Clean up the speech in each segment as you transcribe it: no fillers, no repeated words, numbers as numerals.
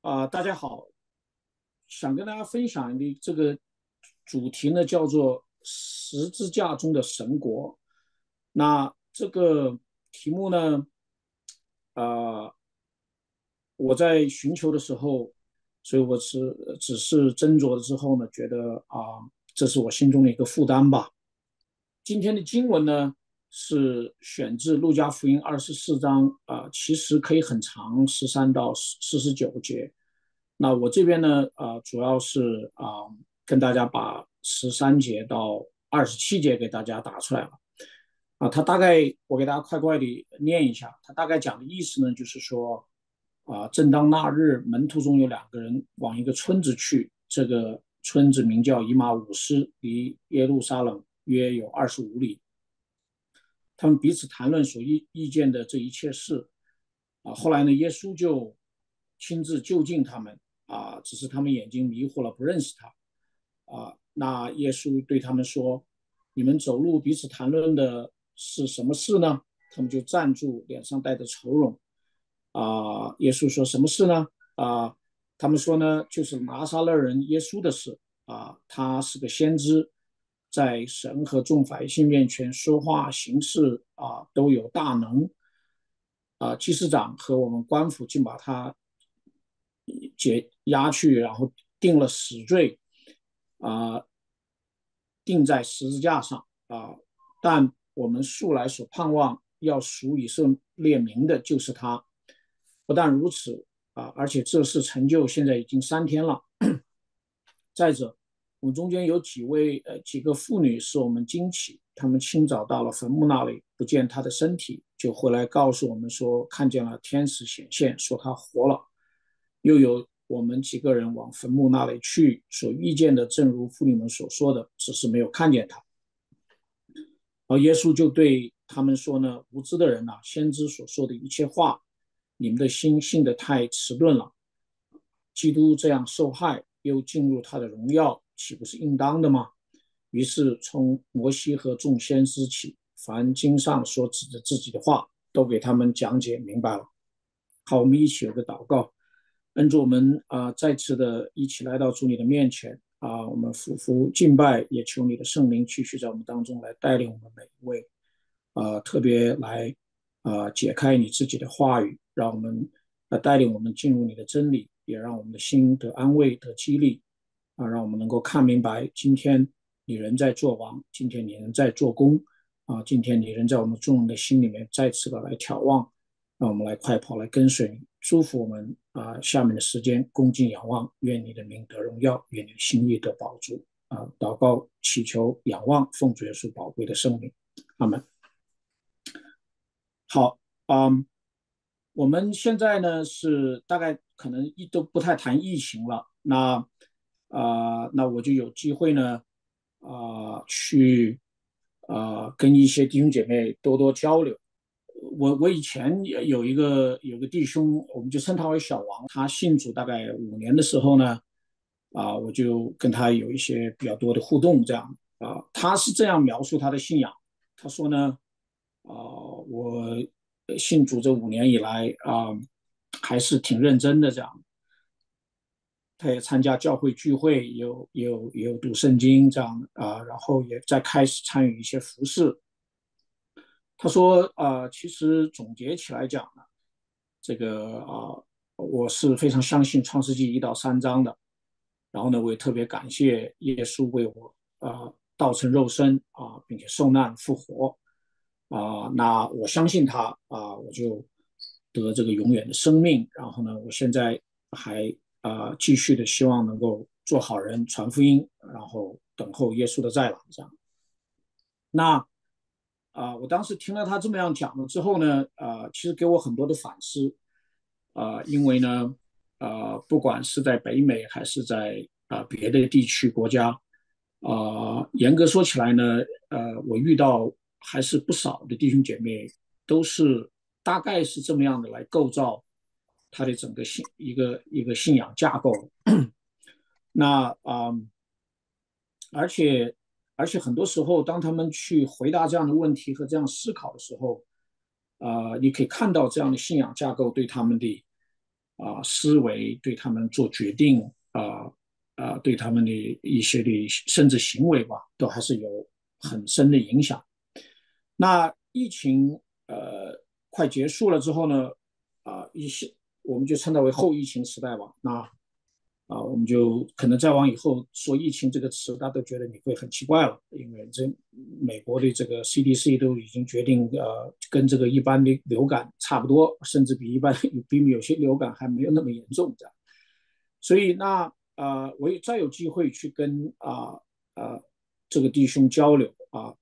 大家好，想跟大家分享的这个主题呢，叫做十字架中的神国。那这个题目呢，呃，我在寻求的时候，所以我只是斟酌了之后呢，觉得这是我心中的一个负担吧。今天的经文呢是选自路加福音24章其实可以很长，13到49节。那我这边呢主要是跟大家把13节到27节给大家打出来了。他大概我给大家快快的念一下，他大概讲的意思呢，就是说正当那日，门徒中有2个人往一个村子去，这个村子名叫以马五斯，离耶路撒冷约有25里。他们彼此谈论所意见的这一切事。后来呢，耶稣就亲自就近他们。只是他们眼睛迷糊了，不认识他。那耶稣对他们说：你们走路彼此谈论的是什么事呢？他们就站住，脸上带着愁容。耶稣说：什么事呢？他们说呢，就是拿撒勒人耶稣的事。他是个先知，在神和众百姓面前说话行事都有大能。祭司长和我们官府竟把他押去，然后定了死罪。啊、钉在十字架上。但我们素来所盼望要赎以色列民的就是他。不但如此而且这事成就现在已经3天了。再者，我们中间有几个妇女使我们惊奇，她们清早到了坟墓那里，不见他的身体，就回来告诉我们说，看见了天使显现，说他活了。又有我们几个人往坟墓那里去，所遇见的正如妇女们所说的，只是没有看见他。而耶稣就对他们说呢，无知的人先知所说的一切话，你们的心信得太迟钝了。基督这样受害，又进入他的荣耀，岂不是应当的吗？于是从摩西和众先知起，凡经上所指着自己的话，都给他们讲解明白了。好，我们一起有个祷告。恩主，我们再次的一起来到主你的面前。我们俯伏敬拜，也求你的圣灵继续在我们当中来带领我们每一位。特别来解开你自己的话语，让我们带领我们进入你的真理，也让我们的心得安慰得激励。让我们能够看明白，今天你人在做王，今天你人在做工。今天你人在我们众人的心里面再次的来眺望。让我们来快跑来跟随你，祝福我们下面的时间恭敬仰望，愿你的名得荣耀，愿你的心意得保住。祷告祈求仰望，奉主耶稣宝贵的圣名，阿门。好。我们现在呢是大概可能都不太谈疫情了。那我就有机会呢去跟一些弟兄姐妹多多交流。我以前有个弟兄，我们就称他为小王。他信主大概5年的时候呢，我就跟他有一些比较多的互动。这样他是这样描述他的信仰。他说呢，我信主这5年以来还是挺认真的这样。他也参加教会聚会，也有读圣经这样然后也在开始参与一些服饰。他说其实总结起来讲呢，这个我是非常相信创世纪1到3章的。然后呢，我也特别感谢耶稣为我道成肉身并且受难复活。那我相信他我就得这个永远的生命。然后呢，我现在还继续的希望能够做好人，传福音，然后等候耶稣的再来。这样。那我当时听了他这么样讲了之后呢，其实给我很多的反思。因为呢，不管是在北美还是在别的地区国家。严格说起来呢，我遇到还是不少的弟兄姐妹，都是大概是这么样的来构造他的整个一个信仰架构。那而且很多时候，当他们去回答这样的问题和这样思考的时候，你可以看到这样的信仰架构对他们的思维，对他们做决定对他们的一些的甚至行为吧，都还是有很深的影响。那疫情快结束了之后呢，一些我们就称它为后疫情时代吧。那我们就可能再往以后说疫情这个词，大家都觉得你会很奇怪了，因为美国的这个 CDC 都已经决定，跟这个一般的流感差不多，甚至比有些流感还没有那么严重这样。所以我也再有机会去跟这个弟兄交流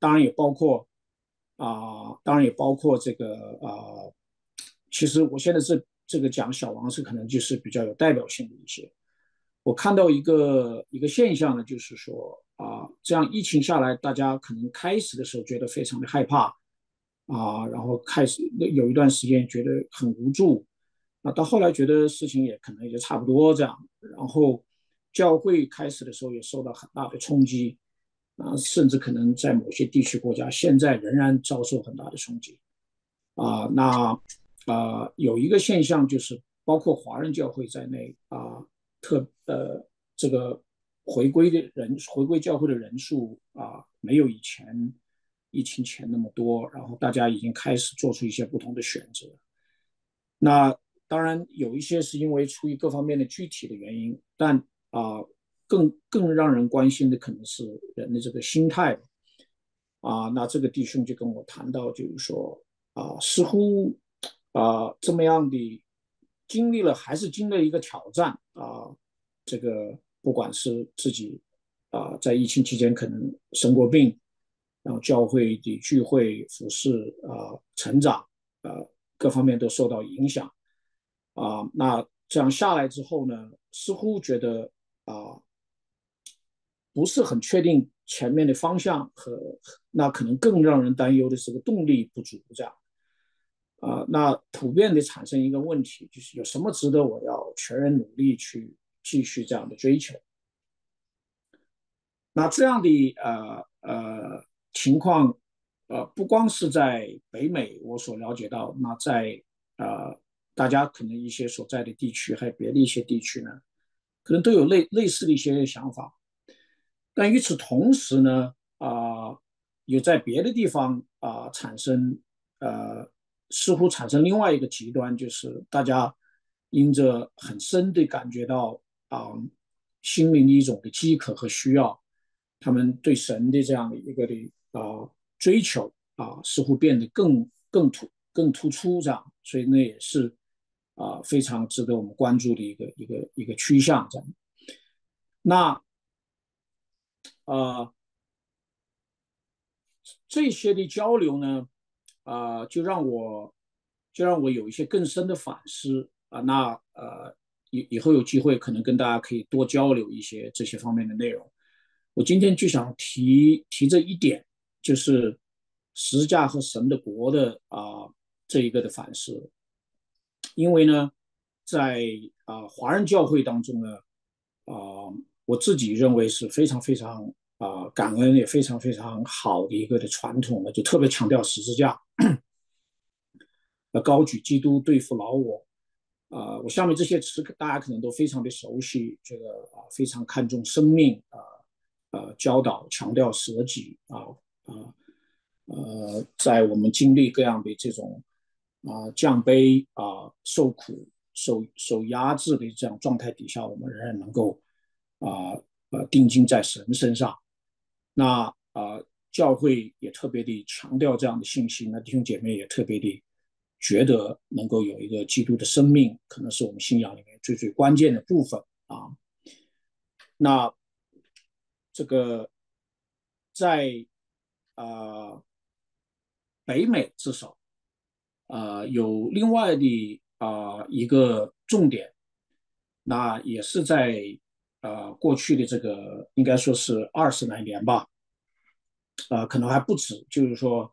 当然也包括这个其实我现在这个讲小王是可能就是比较有代表性的一些。我看到一个现象呢，就是说这样疫情下来，大家可能开始的时候觉得非常的害怕然后开始有一段时间觉得很无助到后来觉得事情也可能也就差不多这样，然后教会开始的时候也受到很大的冲击甚至可能在某些地区国家现在仍然遭受很大的冲击那有一个现象就是，包括华人教会在内这个回归教会的人数没有以前疫情前那么多，然后大家已经开始做出一些不同的选择。那当然有一些是因为出于各方面的具体的原因，但更让人关心的可能是人的这个心态那这个弟兄就跟我谈到，就是说似乎这么样的还是经历了一个挑战这个不管是自己在疫情期间可能生过病，然后教会的聚会、服饰成长各方面都受到影响那这样下来之后呢，似乎觉得不是很确定前面的方向那可能更让人担忧的是个动力不足这样那普遍的产生一个问题，就是有什么值得我要全人努力去继续这样的追求？那这样的情况，不光是在北美我所了解到，那在大家可能一些所在的地区，还有别的一些地区呢，可能都有类似的一些想法。但与此同时呢，有在别的地方似乎产生另外一个极端，就是大家因着很深的感觉到心灵的一种的饥渴和需要，他们对神的这样的一个的追求似乎变得更突出这样，所以那也是非常值得我们关注的一个趋向这样。那呃这些的交流呢，就让我有一些更深的反思以后有机会可能跟大家可以多交流一些这些方面的内容。我今天就想提这一点，就是十字架和神的国的这一个的反思。因为呢，在华人教会当中呢，我自己认为是非常非常感恩也非常非常好的一个的传统呢，就特别强调十字架，高举基督对付老我。我下面这些词大家可能都非常的熟悉，这个非常看重生命教导强调舍己在我们经历各样的这种降卑受苦、受压制的这样状态底下，我们仍然能够定睛在神身上。那教会也特别的强调这样的信息，那弟兄姐妹也特别的觉得能够有一个基督的生命，可能是我们信仰里面最关键的部分那这个在北美至少有另外的一个重点，那也是在过去的这个应该说是20来年吧，可能还不止，就是说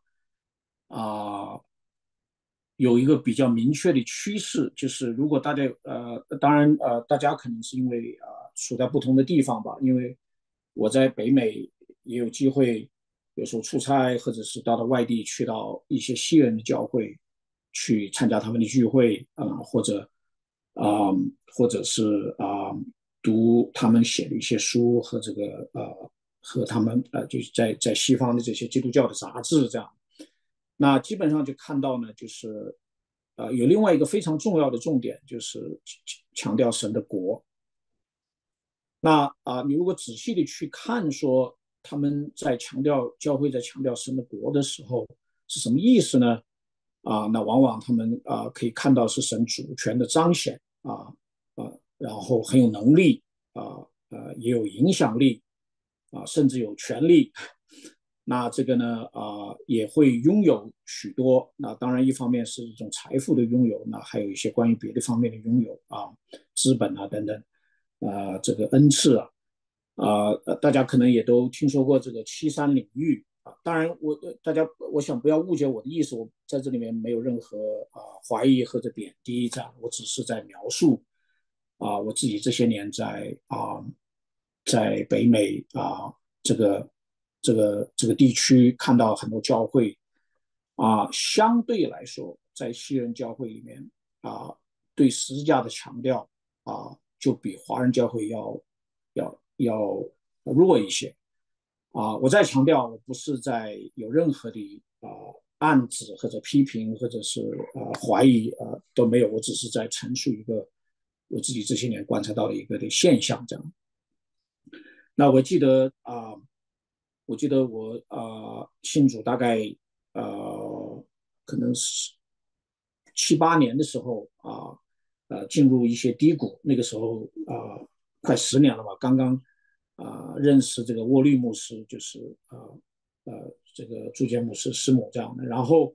有一个比较明确的趋势，就是如果大家当然大家可能是因为处在不同的地方吧，因为我在北美也有机会，有时候出差或者是到外地去到一些西人的教会去参加他们的聚会或者或者是读他们写的一些书和和他们就是在西方的这些基督教的杂志这样。那基本上就看到呢，就是有另外一个非常重要的重点，就是强调神的国。那你如果仔细的去看，说他们在强调教会在强调神的国的时候是什么意思呢？那往往他们可以看到是神主权的彰显然后很有能力也有影响力甚至有权利。那这个呢也会拥有许多。那当然，一方面是一种财富的拥有，那还有一些关于别的方面的拥有资本等等这个恩赐大家可能也都听说过这个七三领域当然大家我想不要误解我的意思，我在这里面没有任何怀疑或者贬低这样，我只是在描述我自己这些年在北美这个地区看到很多教会相对来说，在西人教会里面对十字架的强调就比华人教会要弱一些我再强调，我不是在有任何的暗指或者批评或者是怀疑都没有，我只是在陈述一个我自己这些年观察到的一个的现象这样。那我记得我信主大概可能是7、8年的时候进入一些低谷，那个时候快10年了吧，刚刚认识这个沃律牧师，就是这个朱杰牧师师母这样的，然后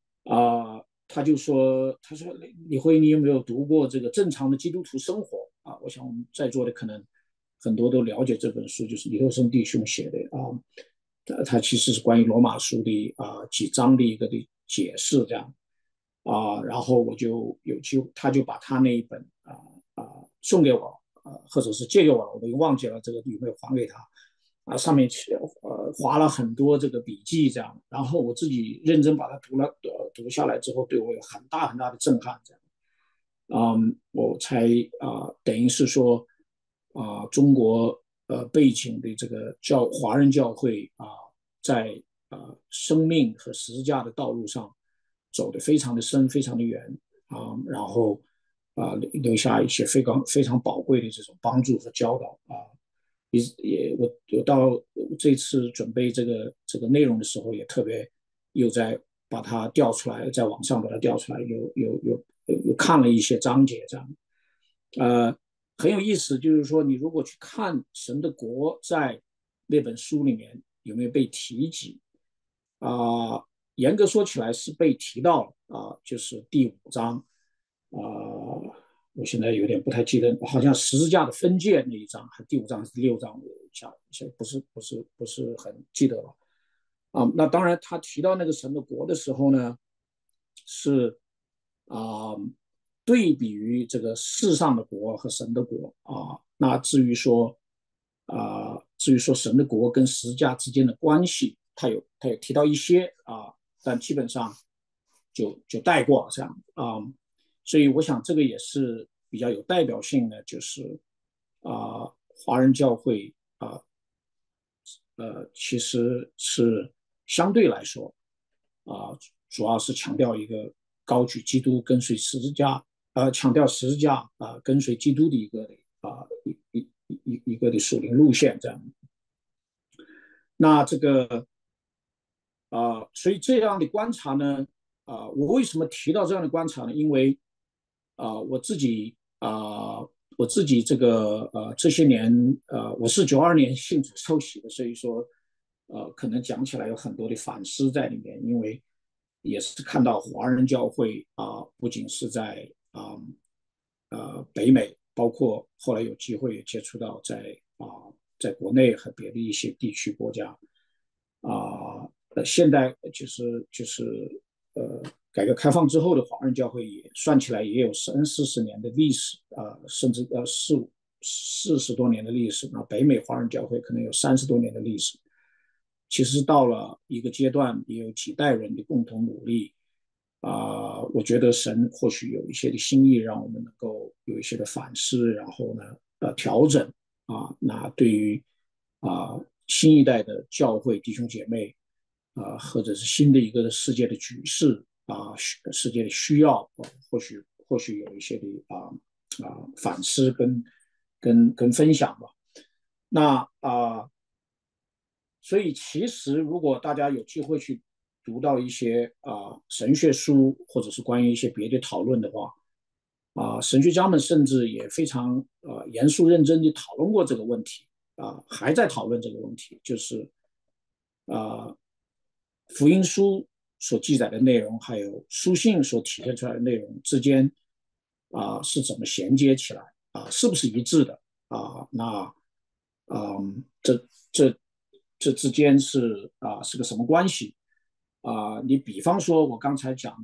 他说李辉，你有没有读过这个正常的基督徒生活我想我们在座的可能很多都了解这本书，就是李厚生弟兄写的他其实是关于罗马书的几章的一个的解释这样然后我就有机会，他就把他那一本送给我或者是借给我了，我都忘记了这个有没有还给他上面划了很多这个笔记这样，然后我自己认真把它读下来之后，对我有很大很大的震撼这样。我才等于是说中国背景的这个华人教会在生命和十字架的道路上走得非常的深，非常的远然后留下一些非常宝贵的这种帮助和教导我到这次准备这个内容的时候，也特别又在把它调出来，在网上把它调出来，又看了一些章节，这样，很有意思。就是说，你如果去看神的国在那本书里面有没有被提及严格说起来是被提到了就是第5章我现在有点不太记得，好像十字架的分界那一章，还第5章还是第6章，不是很记得了那当然，他提到那个神的国的时候呢，是啊、对比于这个世上的国和神的国那至于说神的国跟十字架之间的关系，他有提到一些但基本上就带过这样所以我想这个也是比较有代表性的，就是华人教会其实是相对来说主要是强调一个高举基督跟随十字架强调十字架跟随基督的一个的属灵路线这样。那这个所以这样的观察呢我为什么提到这样的观察呢？因为我自己我自己这些年我是92年信主受洗的，所以说可能讲起来有很多的反思在里面，因为也是看到华人教会不仅是在北美，包括后来有机会也接触到在国内和别的一些地区国家现在就是改革开放之后的华人教会也算起来也有30-40年的历史甚至40多年的历史。那北美华人教会可能有30多年的历史。其实到了一个阶段，也有几代人的共同努力我觉得神或许有一些的心意，让我们能够有一些的反思，然后呢，调整那对于新一代的教会弟兄姐妹或者是新的一个世界的局势世界的需要或许有一些的反思跟分享吧。那所以其实如果大家有机会去读到一些神学书，或者是关于一些别的讨论的话，神学家们甚至也非常严肃认真地讨论过这个问题还在讨论这个问题，就是福音书所记载的内容，还有书信所体现出来的内容之间是怎么衔接起来是不是一致的那这这之间是个什么关系你比方说我刚才讲的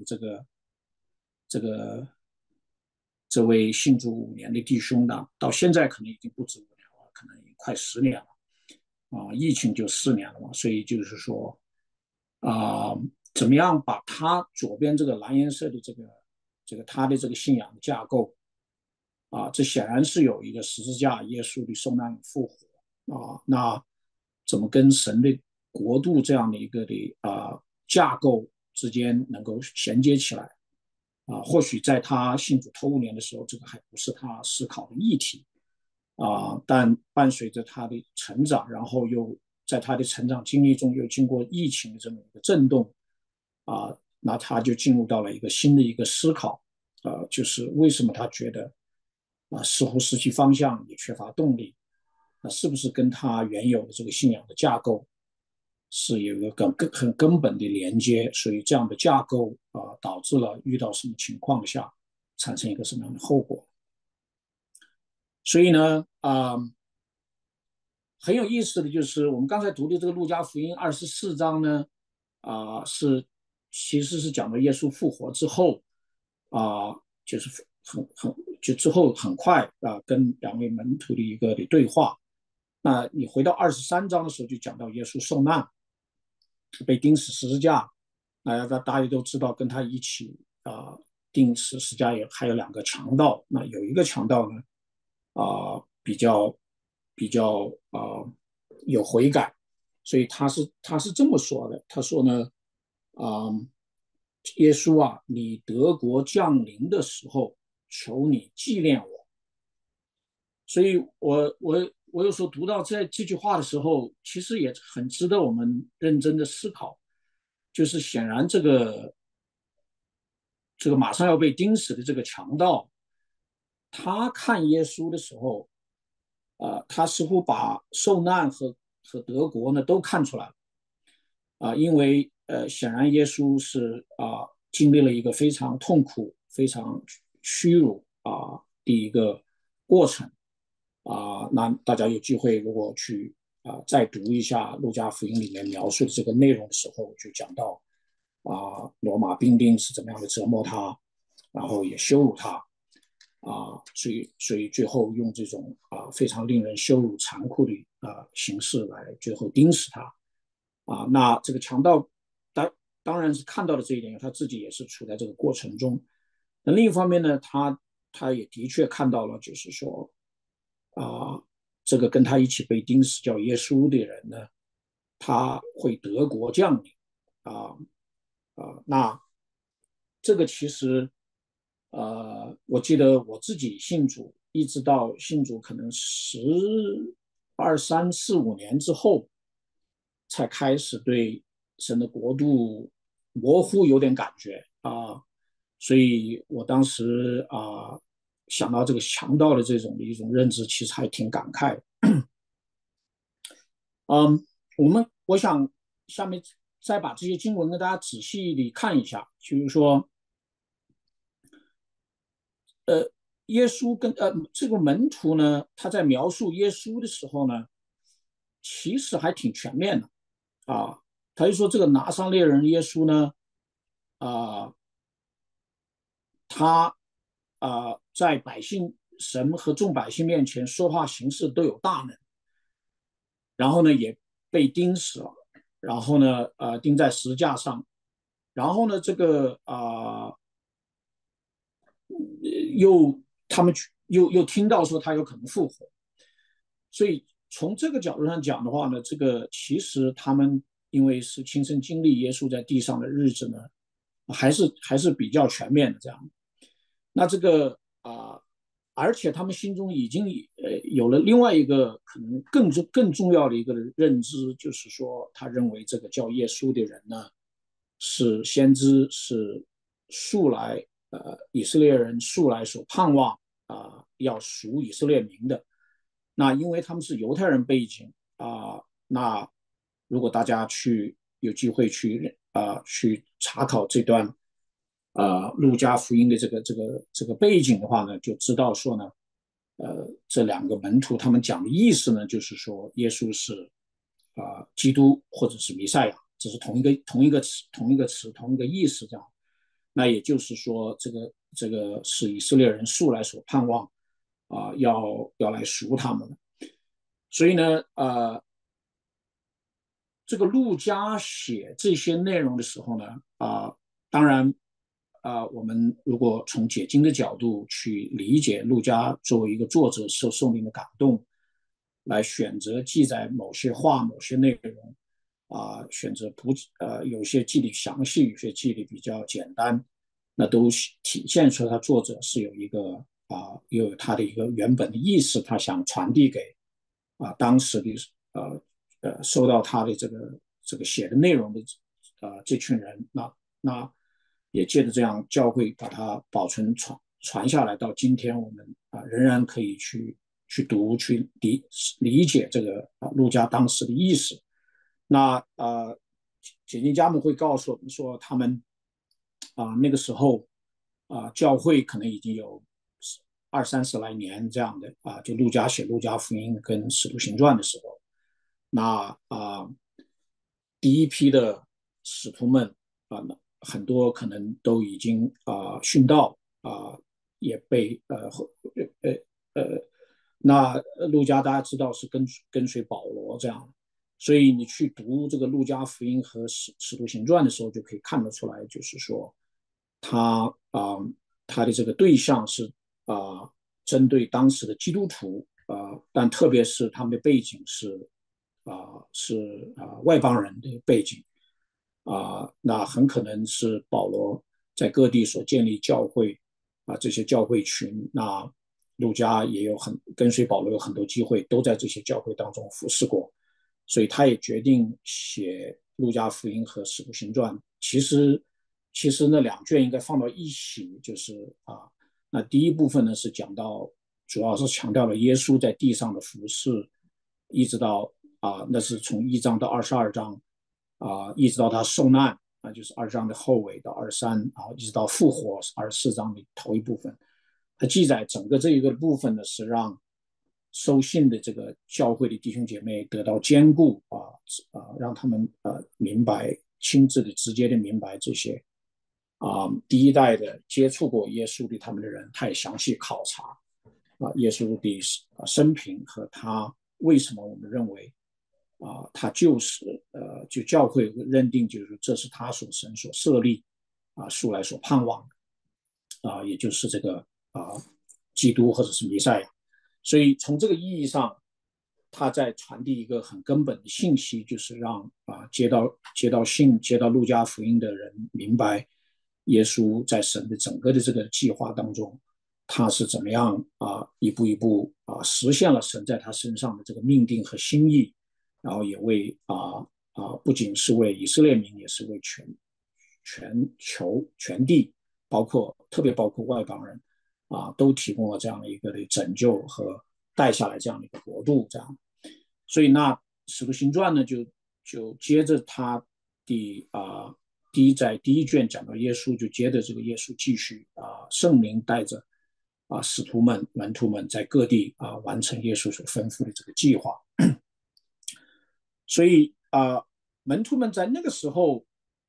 这个这位信主5年的弟兄呢，到现在可能已经不止5年了，可能快10年了疫情就4年了嘛，所以就是说怎么样把他左边这个蓝颜色的这个他的这个信仰的架构这显然是有一个十字架耶稣的受难与复活那怎么跟神的国度这样的一个的架构之间能够衔接起来或许在他信主头5年的时候，这个还不是他思考的议题但伴随着他的成长，然后又在他的成长经历中又经过疫情的这么一个震动那他就进入到了一个新的一个思考就是为什么他觉得似乎失去方向，也缺乏动力，那是不是跟他原有的这个信仰的架构是有一个很根本的连接？所以这样的架构导致了遇到什么情况下产生一个什么样的后果？所以呢，很有意思的就是我们刚才读的这个路加福音24章呢，其实是讲到耶稣复活之后就是就之后很快跟2位门徒的一个的对话。那你回到23章的时候，就讲到耶稣受难，被钉死十字架。大家都知道，跟他一起钉死十字架也还有2个强盗。那有一个强盗呢，比较有悔改，所以他是这么说的，他说呢，耶稣你得国降临的时候，求你纪念我。所以我有时候读到这句话的时候，其实也很值得我们认真的思考。就是显然这个马上要被钉死的这个强盗，他看耶稣的时候，他似乎把受难和德国呢都看出来了因为显然耶稣是经历了一个非常痛苦、非常屈辱的一个过程那大家有机会如果去再读一下路加福音里面描述的这个内容的时候，就讲到罗马兵丁是怎么样的折磨他，然后也羞辱他所以最后用这种非常令人羞辱、残酷的形式来最后钉死他那这个强盗当然是看到了这一点，他自己也是处在这个过程中。那另一方面呢，他也的确看到了，就是说这个跟他一起被钉死叫耶稣的人呢，他会得国降临那这个其实我记得我自己信主，一直到信主可能12、3、4、5年之后，才开始对神的国度模糊有点感觉所以我当时想到这个强盗的这种的一种认知，其实还挺感慨我想下面再把这些经文跟大家仔细的看一下，就是说，耶稣跟这个门徒呢，他在描述耶稣的时候呢，其实还挺全面的他就说这个拿撒勒人耶稣呢，啊、他在神和众百姓面前说话行事都有大能，然后呢也被钉死了，然后呢钉在石架上然后呢，这个又他们又听到说他有可能复活，所以从这个角度上讲的话呢，这个其实他们因为是亲身经历耶稣在地上的日子呢，还是比较全面的这样。那这个而且他们心中已经有了另外一个可能更重要的一个认知，就是说，他认为这个叫耶稣的人呢是先知，是素来以色列人素来所盼望要属以色列民的。那因为他们是犹太人背景那如果大家有机会去查考这段路加福音的这个背景的话呢，就知道说呢，这两个门徒他们讲的意思呢，就是说耶稣是基督或者是弥赛亚，这是同一个意思这样。那也就是说，这个是以色列人素来所盼望要来赎他们的。所以呢，这个陆家写这些内容的时候呢，当然，我们如果从解经的角度去理解陆家作为一个作者受圣灵的感动，来选择记载某些话、某些内容，选择不有些记得详细，有些记得比较简单，那都体现出他作者是有一个有他的一个原本的意思，他想传递给当时的收到他的这个写的内容的这群人，那也借着这样教会把它保存传下来，到今天我们仍然可以去读去理解这个陆家当时的意思。那解经家们会告诉我们说，他们那个时候教会可能已经有20-30来年这样的就陆家写陆家福音跟使徒行传的时候，那第一批的使徒们很多可能都已经殉道也被那路加大家知道是跟随保罗这样，所以你去读这个路加福音和使徒行传的时候，就可以看得出来，就是说他他的这个对象是针对当时的基督徒但特别是他们的背景是外邦人的背景那很可能是保罗在各地所建立教会这些教会群，那路加也跟随保罗有很多机会，都在这些教会当中服侍过，所以他也决定写路加福音和使徒行传。其实那两卷应该放到一起，就是那第一部分呢是讲到，主要是强调了耶稣在地上的服侍，一直到那是从1章到22章一直到他受难就是2章的后尾到23，然后一直到复活24章的头一部分。它记载整个这一个部分呢，是让收信的这个教会的弟兄姐妹得到坚固让他们明白亲自的、直接的明白这些第一代的接触过耶稣的他们的人，他也详细考察耶稣的生平和他为什么我们认为他就是就教会认定就是这是他神所设立素来所盼望的也就是这个基督或者是弥赛亚。所以从这个意义上，他在传递一个很根本的信息，就是让接到路加福音的人明白耶稣在神的整个的这个计划当中，他是怎么样一步一步实现了神在他身上的这个命定和心意，然后也为不仅是为以色列民，也是为全球全地，特别包括外邦人都提供了这样的一个的拯救和带下来这样的一个国度，这样。所以那使徒行传呢，就接着他在第一卷讲到耶稣，就接着这个耶稣继续圣灵带着使徒们门徒们在各地完成耶稣所吩咐的这个计划。所以门徒们在那个时候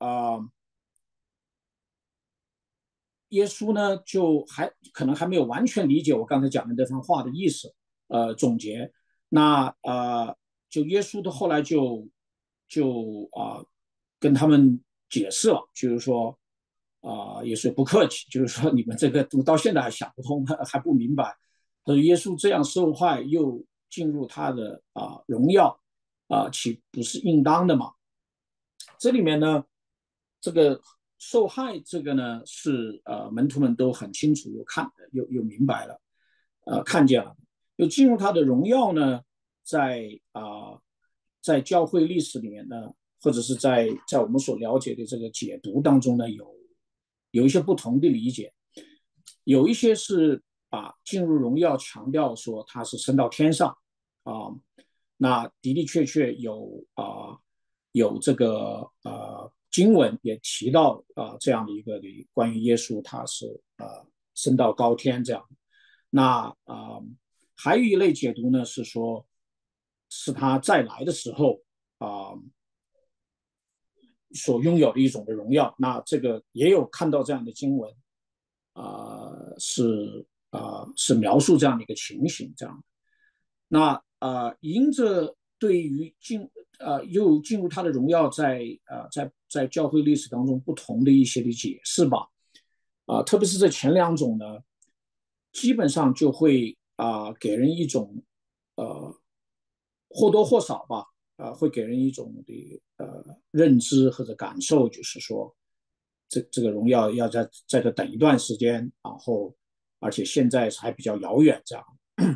耶稣呢就可能还没有完全理解我刚才讲的这番话的意思，总结。那就耶稣的后来就跟他们解释了，就是说也是不客气，就是说你们这个到现在还想不通，还不明白。他说耶稣这样受害又进入他的荣耀岂不是应当的吗？这里面呢，这个受害这个呢是门徒们都很清楚又明白了，看见了，又进入他的荣耀呢，在在教会历史里面呢，或者是在我们所了解的这个解读当中呢，有一些不同的理解，有一些是把进入荣耀强调说他是升到天上啊，那的的确确有这个经文也提到这样的一个关于耶稣他是升到高天这样。那还有一类解读呢是说，是他再来的时候所拥有的一种的荣耀。那这个也有看到这样的经文是描述这样的一个情形这样。那迎着对于又进入他的荣耀在教会历史当中不同的一些的解释吧，特别是这前两种呢，基本上就会给人一种或多或少吧，会给人一种的认知或者感受，就是说这个荣耀要在这等一段时间，然后而且现在还比较遥远这样。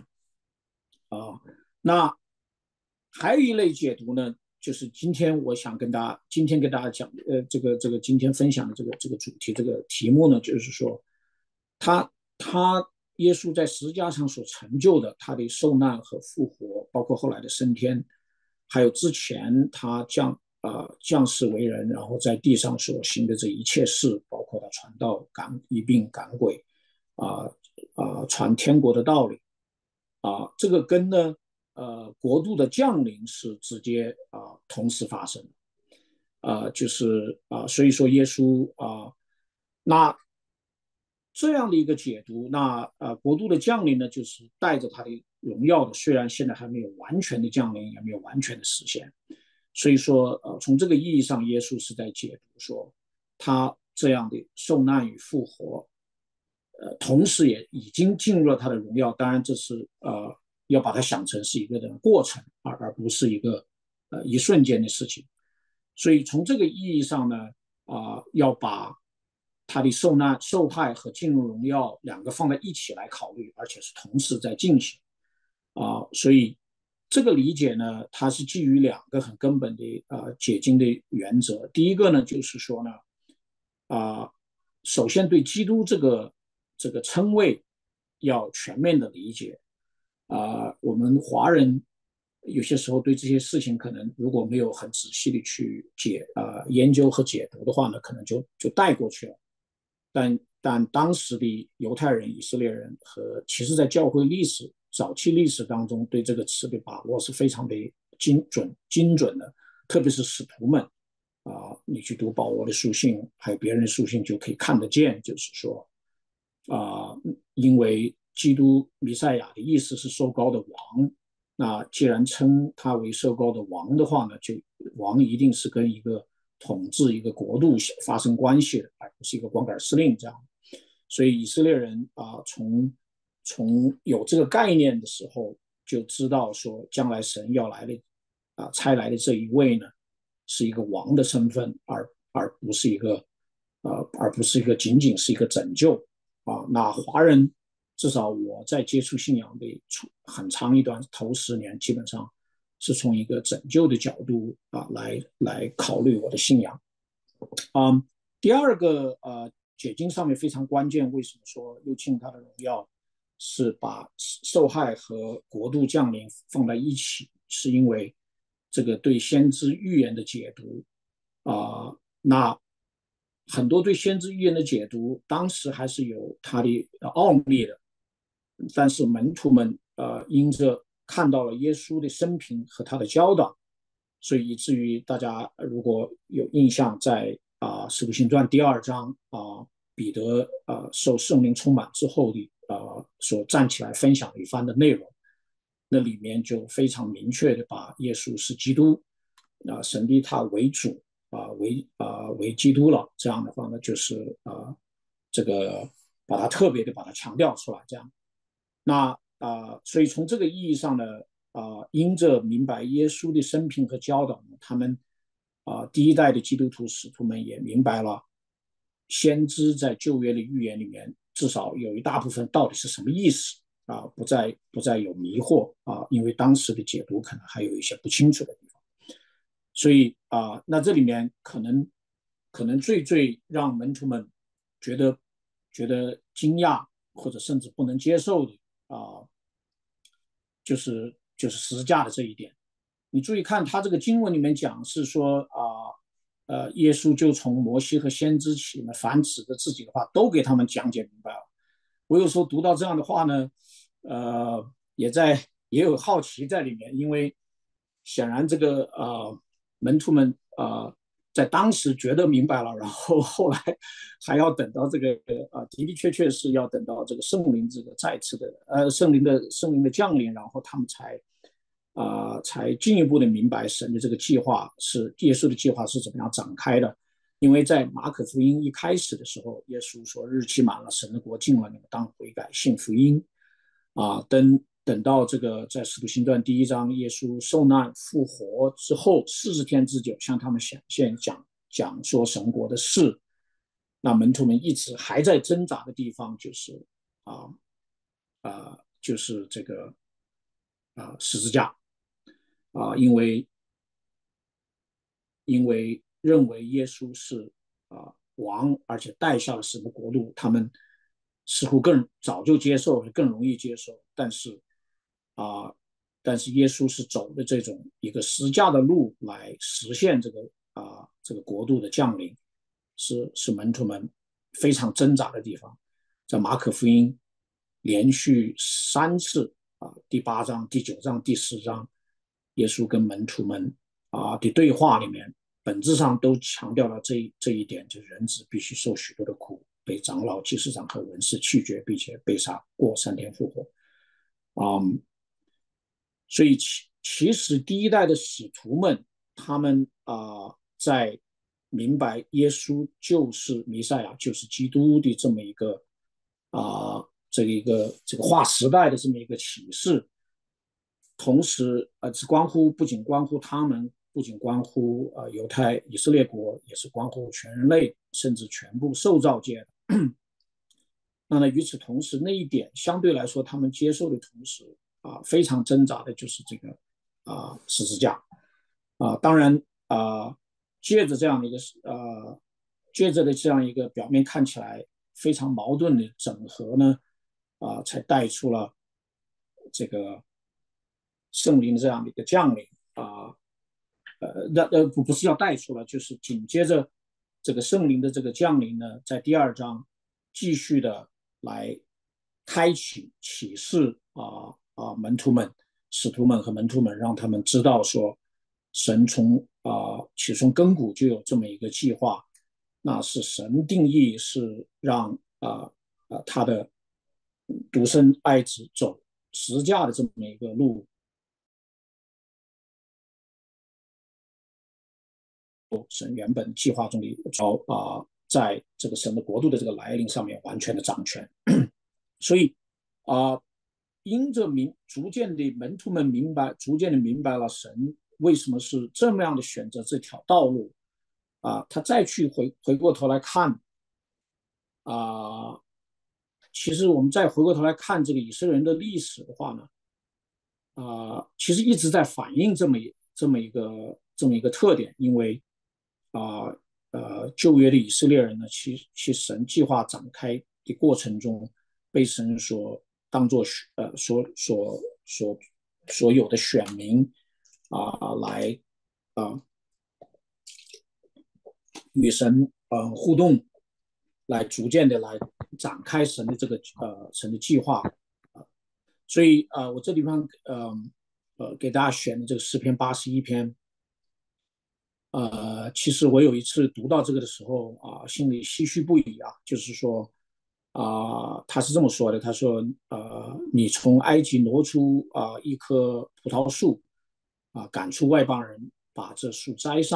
那还有一类解读呢，就是今天跟大家讲，这个今天分享的这个主题，这个题目呢，就是说，他耶稣在十字架上所成就的，他的受难和复活，包括后来的升天，还有之前他降世为人，然后在地上所行的这一切事，包括他传道、医病、赶鬼，传天国的道理，这个跟呢国度的降临是直接同时发生的。就是所以说耶稣那这样的一个解读，那国度的降临呢，就是带着他的荣耀的，虽然现在还没有完全的降临，也没有完全的实现，所以说从这个意义上，耶稣是在解读说他这样的受难与复活，同时也已经进入了他的荣耀，当然这是要把它想成是一个的过程，而不是一个一瞬间的事情。所以从这个意义上呢，要把他的受难、受害和进入荣耀两个放在一起来考虑，而且是同时在进行所以这个理解呢，它是基于两个很根本的解经的原则。第一个呢，就是说呢，首先对基督这个称谓要全面的理解我们华人有些时候对这些事情可能如果没有很仔细的去研究和解读的话呢，可能就带过去了。但当时的犹太人、以色列人和其实在教会早期历史当中对这个词的把握是非常的精准的，特别是使徒们你去读保罗的书信，还有别人的书信，就可以看得见，就是说因为基督弥赛亚的意思是受膏的王，那既然称他为受膏的王的话呢，就王一定是跟一个统治一个国度发生关系的，而不是一个光杆司令这样。所以以色列人从有这个概念的时候，就知道说将来神要来的差来的这一位呢，是一个王的身份，而不是一个仅仅是一个拯救那华人至少我在接触信仰的很长一段头10年，基本上是从一个拯救的角度来考虑我的信仰。第二个解经上面非常关键，为什么说又进他的荣耀是把受害和国度降临放在一起，是因为这个对先知预言的解读那很多对先知预言的解读，当时还是有它的奥秘的，但是门徒们因着看到了耶稣的生平和他的教导，所以以至于大家如果有印象在，使徒行传第2章彼得受圣灵充满之后的所站起来分享一番的内容，那里面就非常明确的把耶稣是基督神立他为主为基督了。这样的话呢，就是这个把它特别的把它强调出来，这样。那所以从这个意义上呢，因着明白耶稣的生平和教导呢，他们第一代的基督徒使徒们也明白了先知在旧约的预言里面，至少有一大部分到底是什么意思不再有迷惑因为当时的解读可能还有一些不清楚的地方。所以那这里面可能最让门徒们觉得惊讶或者甚至不能接受的就是十字架的这一点。你注意看，他这个经文里面讲是说耶稣就从摩西和先知起呢，凡指的自己的话都给他们讲解明白了。我有时候读到这样的话呢，也有好奇在里面，因为显然这个门徒们在当时觉得明白了，然后后来还要等到这个的确是要等到这个圣灵这个再次的圣灵的降临，然后他们才进一步的明白神的这个计划是耶稣的计划是怎么样展开的。因为在马可福音一开始的时候，耶稣说日期满了，神的国近了，你们当悔改信福音等到这个在使徒行传第1章，耶稣受难复活之后40天之久，向他们显现讲说神国的事。那门徒们一直还在挣扎的地方就是这个十字架因为认为耶稣是王，而且带下了神的国度，他们似乎更早就接受，更容易接受。但是耶稣是走的这种一个十架的路来实现这个国度的降临，是门徒们非常挣扎的地方。在马可福音连续3次第8章、第9章、第10章，耶稣跟门徒们的对话里面，本质上都强调了这一点，就是人子必须受许多的苦，被长老、祭司长和文士弃绝，并且被杀，过3天复活。所以其实第一代的使徒们，他们在明白耶稣就是弥赛亚，就是基督的这么一个这个划时代的这么一个启示，同时不仅关乎他们，不仅关乎犹太以色列国，也是关乎全人类，甚至全部受造界的。那么与此同时，那一点相对来说他们接受的同时非常挣扎的就是这个十字架当然借着这样的一个表面看起来非常矛盾的整合呢才带出了这个圣灵这样的一个降临不是要带出了，就是紧接着这个圣灵的这个降临呢，在第2章继续的来开启启示门徒们、使徒们和门徒们，让他们知道说，神起从亘古就有这么一个计划，那是神定义是让他的独生爱子走十字架的这么一个路，神原本计划中的在这个神的国度的这个来临上面完全的掌权。所以因着逐渐的门徒们逐渐的明白了神为什么是这么样的选择这条道路他再去回过头来看其实我们再回过头来看这个以色列人的历史的话呢其实一直在反映这么一个特点，因为旧约的以色列人呢，其神计划展开的过程中，被神所当作所有的选民来与神互动，来逐渐的来展开神的神的计划所以我这地方给大家选的这个诗篇81篇。其实我有一次读到这个的时候心里唏嘘不已就是说他是这么说的，他说你从埃及挪出一棵葡萄树赶出外邦人，把这树栽上，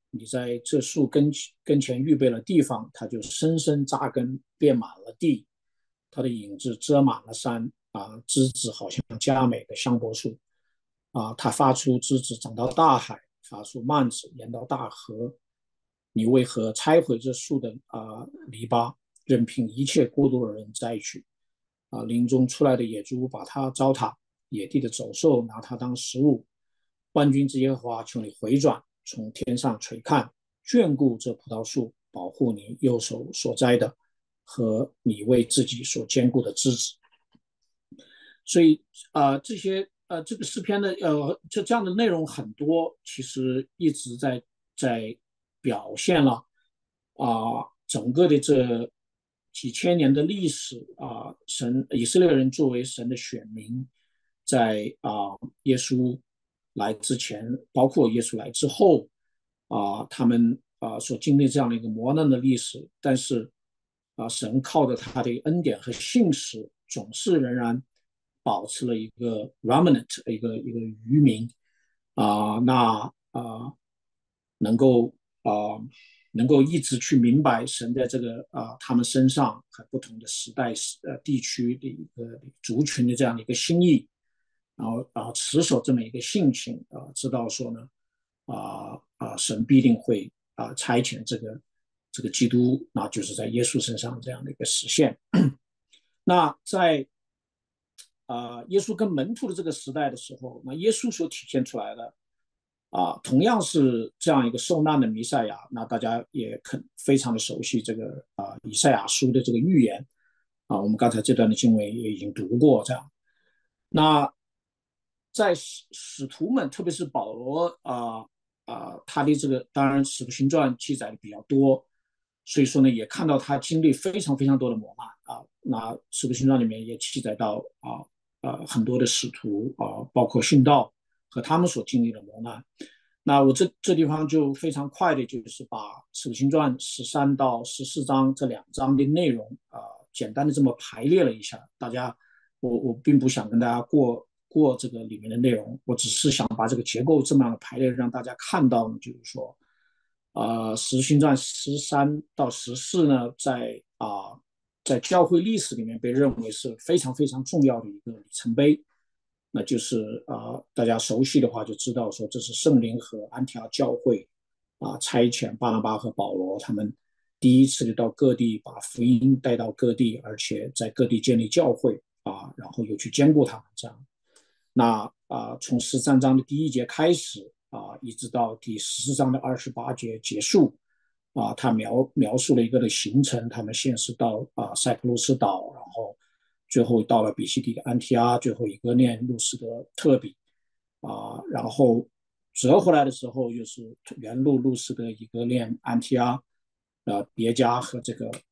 你在这树跟前预备了地方，它就深深扎根，遍满了地，它的影子遮满了山啊，枝子好像佳美的香柏树啊，它发出枝子长到大海，发出蔓子延到大河。你为何拆毁这树的篱笆，任凭一切过度的人摘取？林中出来的野猪把它糟蹋，野地的走兽拿它当食物。万军之耶和华，求你回转，从天上垂看，眷顾这葡萄树，保护你右手所摘的和你为自己所坚固的枝子。所以这个诗篇的这样的内容很多，其实一直在表现了整个的这几千年的历史以色列人作为神的选民，在耶稣来之前，包括耶稣来之后他们所经历这样的一个磨难的历史，但是神靠着他的恩典和信实，总是仍然保持了一个 remnant 一个渔民那能够能够一直去明白神在这个他们身上和不同的时代地区的一个族群的这样的一个心意，然后持守这么一个性情知道说呢神必定会差遣这个基督，那就是在耶稣身上这样的一个实现。那在耶稣跟门徒的这个时代的时候，那耶稣所体现出来的同样是这样一个受难的弥赛亚，那大家也非常的熟悉这个以赛亚书的这个预言我们刚才这段的经文也已经读过，这样。那在使徒们，特别是保罗他的这个当然使徒行传记载的比较多，所以说呢，也看到他经历非常非常多的磨难那使徒行传里面也记载到很多的使徒包括殉道和他们所经历的磨难。那我这地方就非常快的，就是把使徒行传13到14章这2章的内容简单的这么排列了一下。大家，我并不想跟大家过这个里面的内容，我只是想把这个结构这么样的排列，让大家看到呢，就是说，使徒行传13到14呢，在教会历史里面被认为是非常非常重要的一个里程碑。那就是大家熟悉的话就知道说，这是圣灵和安提阿教会差遣巴拿巴和保罗他们第一次的到各地把福音带到各地，而且在各地建立教会然后又去兼顾他们这样。那从13章的第1节开始一直到第14章的28节结束他描述了一个的行程，他们先是到塞浦路斯岛，然后最后到了比西底的安提阿，最后以哥念、路斯德、特比然后折回来的时候又是原路路斯德、以哥念、安提阿别加和这个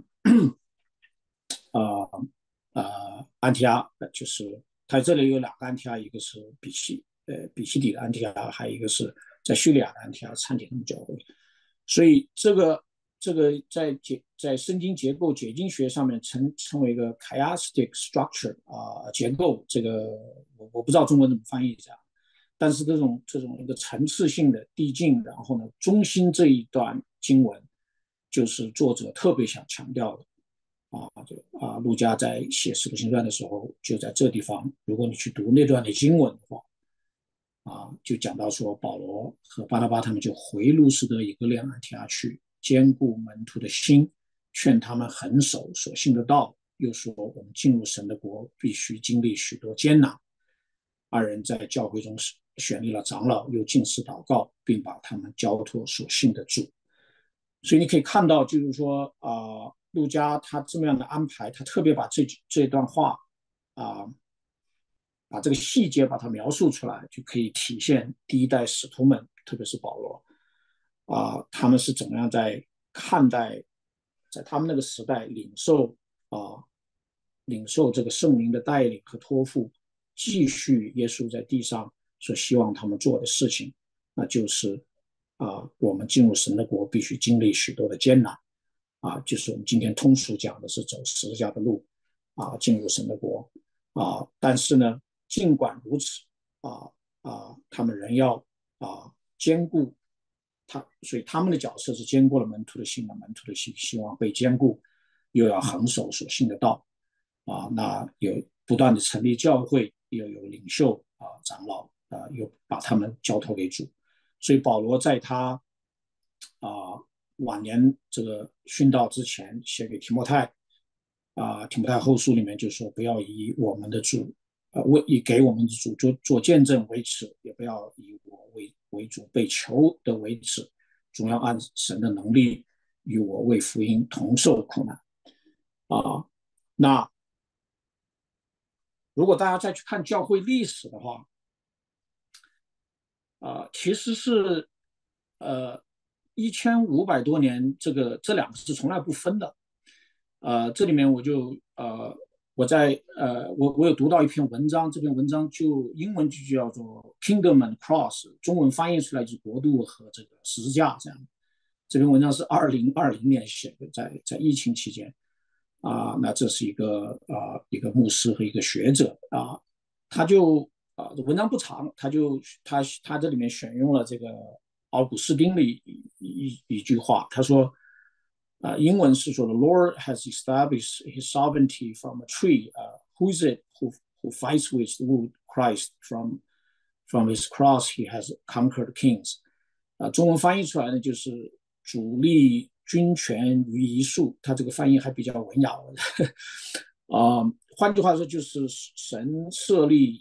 安提阿，就是它这里有2个安提阿，一个是比西底的安提阿，还有一个是在叙利亚的安提阿参加他们教会。所以这个在圣经结构解经学上面称为一个 chiastic structure 结构，这个我不知道中文怎么翻译这样，但是这种一个层次性的递进，然后呢中心这一段经文就是作者特别想强调的路加在写使徒行传的时候就在这地方，如果你去读那段的经文的话就讲到说保罗和巴拿巴他们就回路斯德以哥念安提阿去，兼顾门徒的心，劝他们恒守所信的道，又说我们进入神的国必须经历许多艰难。二人在教会中选立了长老，又进士祷告，并把他们交托所信的主。所以你可以看到，就是说路加他这么样的安排，他特别把这段话把这个细节把它描述出来，就可以体现第一代使徒们，特别是保罗他们是怎么样在看待，在他们那个时代领受这个圣灵的带领和托付，继续耶稣在地上所希望他们做的事情，那就是我们进入神的国必须经历许多的艰难就是我们今天通俗讲的是走十字架的路进入神的国但是呢，尽管如此他们仍要兼顾所以他们的角色是兼顾了门徒的信门徒的希望被兼顾，又要恒守所信的道那有不断的成立教会，又有领袖长老又把他们交托给主，所以保罗在他晚年这个殉道之前写给提摩太提摩太后书里面就说，不要以我们的主以给我们的主做见证为耻，也不要以我为主被求的为耻，总要按神的能力与我为福音同受苦难那如果大家再去看教会历史的话其实是1500多年，这两个是从来不分的。这里面我有读到一篇文章，这篇文章英文就叫做 Kingdom and Cross， 中文翻译出来就是国度和这个十字架这样。这篇文章是2020年写的，在疫情期间那这是一个牧师和一个学者他就文章不长，他这里面选用了这个奥古斯丁的一句话，他说英文是说 The Lord has established His sovereignty from a tree. Who is it who fights with the wood? Christ from His cross He has conquered kings. 中文翻译出来呢就是主立君权于一树，他这个翻译还比较文雅换句话说就是神设立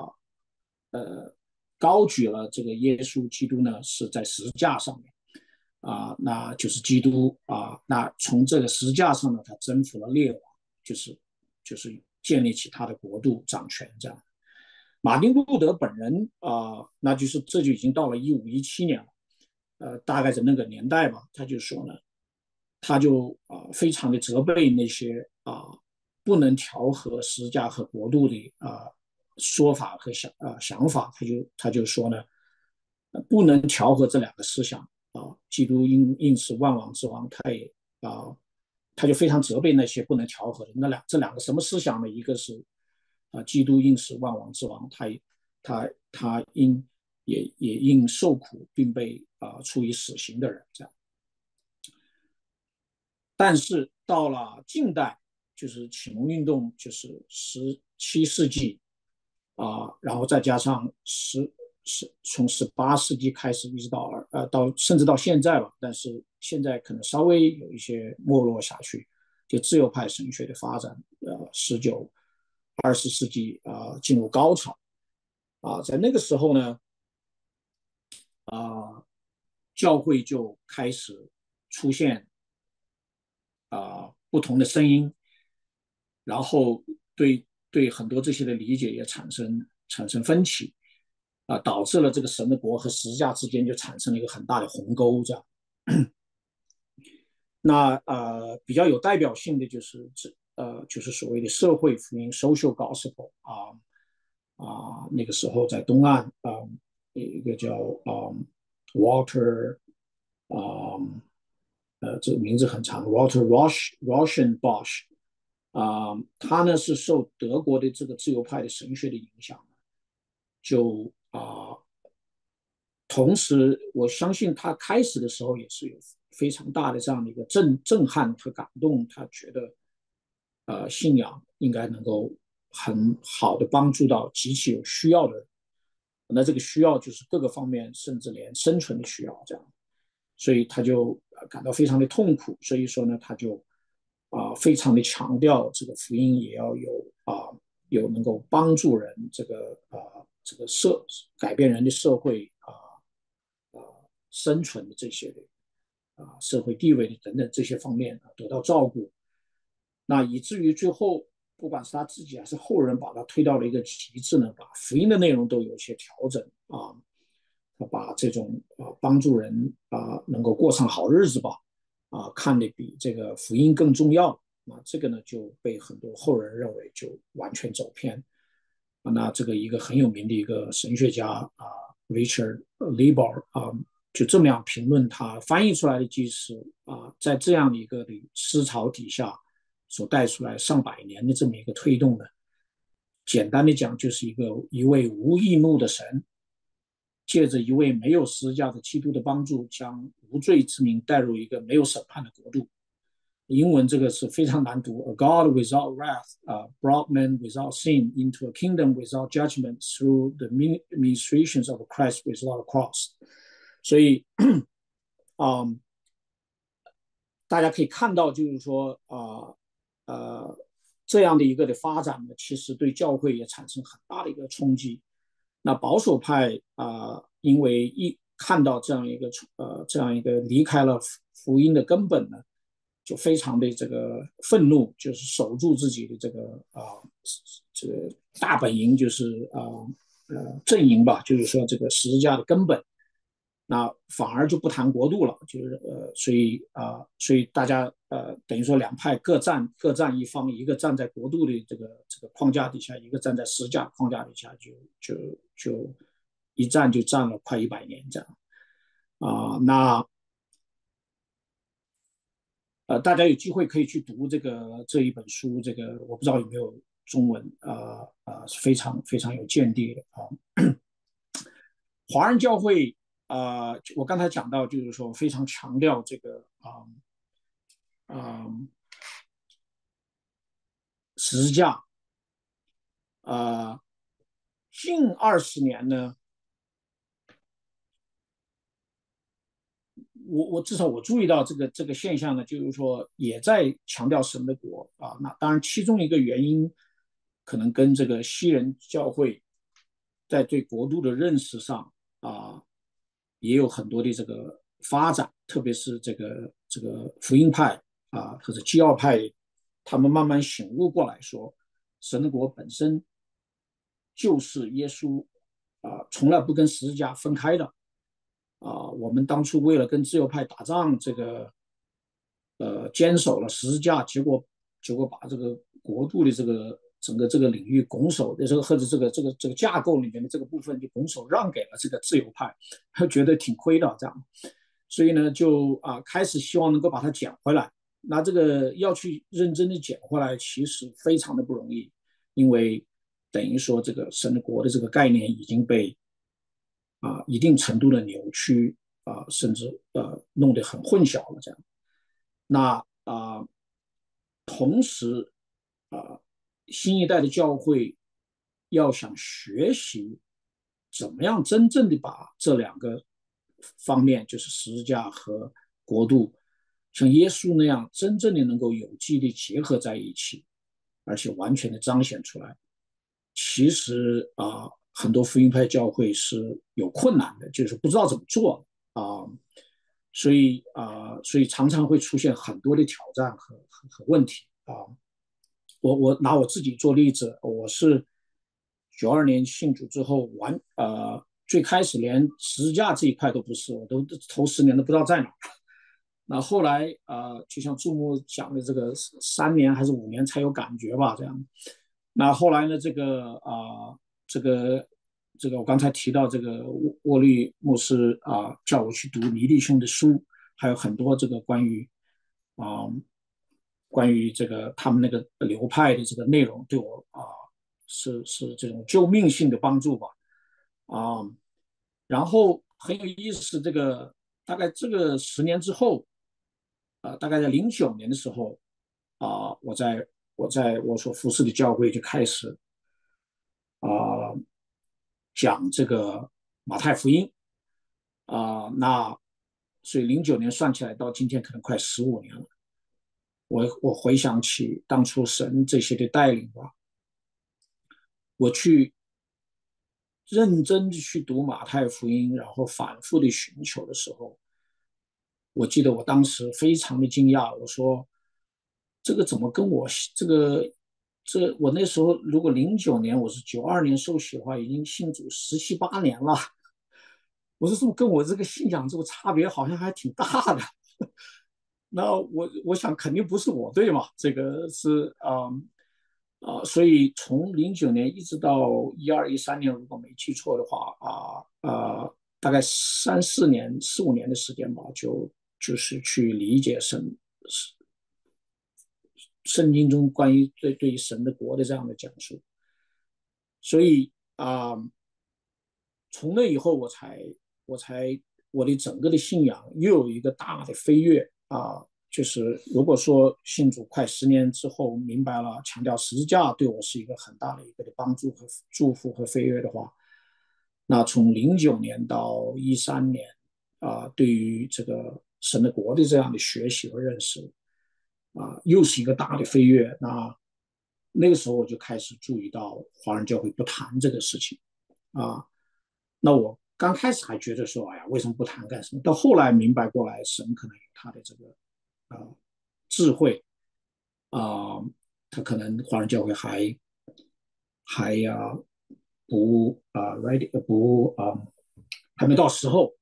高举了这个耶稣基督呢是在十字架上面那就是基督那从这个十字架上呢，他征服了列王，就是建立起他的国度掌权这样。马丁路德本人那就是这就已经到了1517年了，大概在那个年代吧，他就说呢，他就非常的责备那些不能调和十字架和国度的说法和想法，他就说呢，不能调和这两个思想基督应是万王之王，他就非常责备那些不能调和的这两个什么思想呢？一个是基督应是万王之王，他也应受苦，并被处以死刑的人这样。但是到了近代，就是启蒙运动，就是17世纪然后再加上从18世纪开始，一直甚至到现在吧，但是现在可能稍微有一些没落下去，就自由派神学的发展，19、20世纪进入高潮在那个时候呢教会就开始出现不同的声音，然后对很多这些的理解也产生分歧导致了这个神的国和十字架之间就产生了一个很大的鸿沟这样。那比较有代表性的就是所谓的社会福音 social gospel 那个时候在东岸有一个叫Walter 这个名字很长 Walter Rauschenbusch 他呢是受德国的这个自由派的神学的影响，就同时我相信他开始的时候也是有非常大的这样的一个震撼和感动，他觉得信仰应该能够很好的帮助到极其有需要的人，那这个需要就是各个方面，甚至连生存的需要这样，所以他就感到非常的痛苦，所以说呢，他就非常的强调这个福音也要有能够帮助人这个改变人的社会生存的这些的社会地位的等等这些方面得到照顾，那以至于最后不管是他自己还是后人把他推到了一个极致呢，把福音的内容都有一些调整他把这种帮助人能够过上好日子吧看得比这个福音更重要，那这个呢就被很多后人认为就完全走偏那这个一个很有名的一个神学家Richard Lieber 就这么样评论他翻译出来的即使在这样的一个的思潮底下所带出来上百年的这么一个推动呢，简单的讲就是一位无易怒的神借着一位没有十字架的基督的帮助，将无罪之民带入一个没有审判的国度。英文这个是非常难读，A God without wrath, brought man without sin into a kingdom without judgment through the ministrations of Christ without a cross。所以，大家可以看到，就是说，这样的一个的发展呢，其实对教会也产生很大的一个冲击。那保守派因为看到这样一个离开了福音的根本呢，就非常的这个愤怒，就是守住自己的这个大本营，就是阵营吧，就是说这个十字架的根本。那反而就不谈国度了，就是所以大家等于说两派各占一方，一个站在国度的这个框架底下，一个站在十字架框架底下，就一站就站了快100年这样那大家有机会可以去读这一本书，这个我不知道有没有中文，是非常非常有见地的华人教会我刚才讲到，就是说非常强调这个十字架近20年呢，我至少我注意到这个现象呢，就是说也在强调神的国那当然其中一个原因可能跟这个西人教会在对国度的认识上也有很多的这个发展，特别是这个福音派或者基要派，他们慢慢醒悟过来说，神的国本身就是耶稣从来不跟十字架分开的我们当初为了跟自由派打仗，坚守了十字架，结果把这个国度的整个这个领域拱手的或者这个架构里面的这个部分就拱手让给了这个自由派，他觉得挺亏的这样，所以呢就开始希望能够把它捡回来。那这个要去认真的捡回来，其实非常的不容易，因为等于说这个神国的这个概念已经被一定程度的扭曲甚至弄得很混淆了这样。那同时新一代的教会要想学习怎么样真正的把这两个方面，就是十字架和国度，像耶稣那样真正的能够有机的结合在一起，而且完全的彰显出来。其实很多福音派教会是有困难的，就是不知道怎么做所以常常会出现很多的挑战和问题我拿我自己做例子，我是92年信主之后最开始连十字架这一块都不是，我都头10年都不知道在哪。那后来就像注目讲的这个3年还是5年才有感觉吧，这样。那后来呢，这个我刚才提到这个沃利牧师叫我去读尼弟兄的书，还有很多这个啊、关于这个他们那个流派的这个内容，对我是这种救命性的帮助吧啊、然后很有意思，大概这个10年之后，大概在09年的时候我在我所服侍的教会就开始讲这个马太福音那所以09年算起来到今天可能快15年了。我回想起当初神这些的带领吧，我去认真的去读马太福音，然后反复的寻求的时候，我记得我当时非常的惊讶，我说这个怎么跟我我那时候如果09年我是92年受洗的话，已经信主17、18年了。我说这么跟我这个信仰这个差别好像还挺大的。那我想肯定不是我对嘛，这个是所以从09年一直到12、13年，如果没记错的话大概3、4年、4、5年的时间吧，就是去理解圣经中关于对于神的国的这样的讲述。所以从那以后我才我的整个的信仰又有一个大的飞跃啊。就是如果说信主快10年之后明白了，强调十字架对我是一个很大的一个的帮助和祝福和飞跃的话，那从09年到13年对于这个神的国的这样的学习和认识又是一个大的飞跃。那个时候我就开始注意到华人教会不谈这个事情啊。那我刚开始还觉得说，哎呀，为什么不谈干什么？到后来明白过来，神可能有他的这个智慧他可能华人教会还不ready 不还没到时候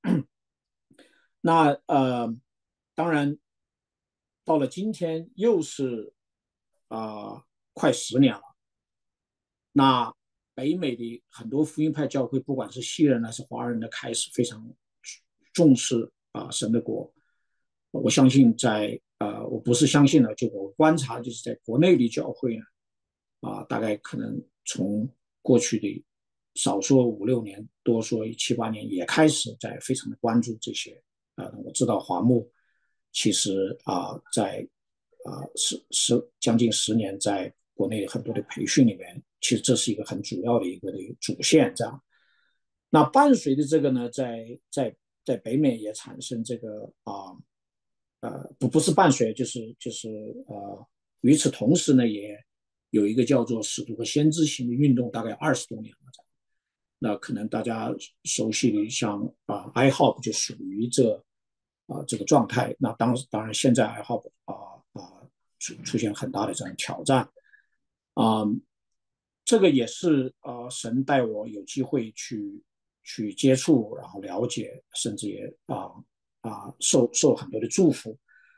那当然到了今天又是快10年了。那北美的很多福音派教会，不管是西人还是华人的，开始非常重视神的国。我相信我不是相信了，就我观察，就是在国内的教会呢大概可能从过去的少说5、6年，多说7、8年，也开始在非常的关注这些我知道华牧其实在将近10年，在国内很多的培训里面，其实这是一个很主要的一个的主线。这样，那伴随的这个呢，在北美也产生这个不是伴随，就是与此同时呢，也有一个叫做使徒和先知型的运动，大概20多年了。那可能大家熟悉的像IHOP 就属于这个状态。那当然现在 IHOP 出现很大的这种挑战啊、这个也是神带我有机会去接触，然后了解，甚至也受很多的祝福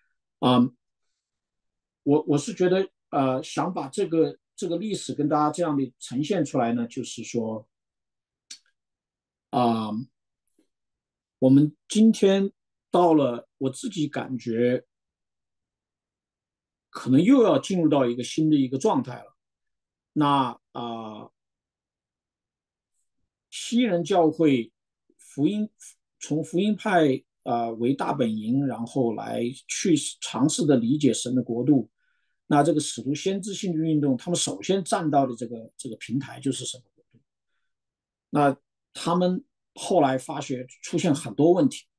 我是觉得想把这个历史跟大家这样的呈现出来呢，就是说我们今天到了，我自己感觉可能又要进入到一个新的一个状态了。那西人教会福音从福音派为大本营，然后来去尝试的理解神的国度。那这个使徒先知性的运动，他们首先站到的这个平台就是神的国度。那他们后来发觉出现很多问题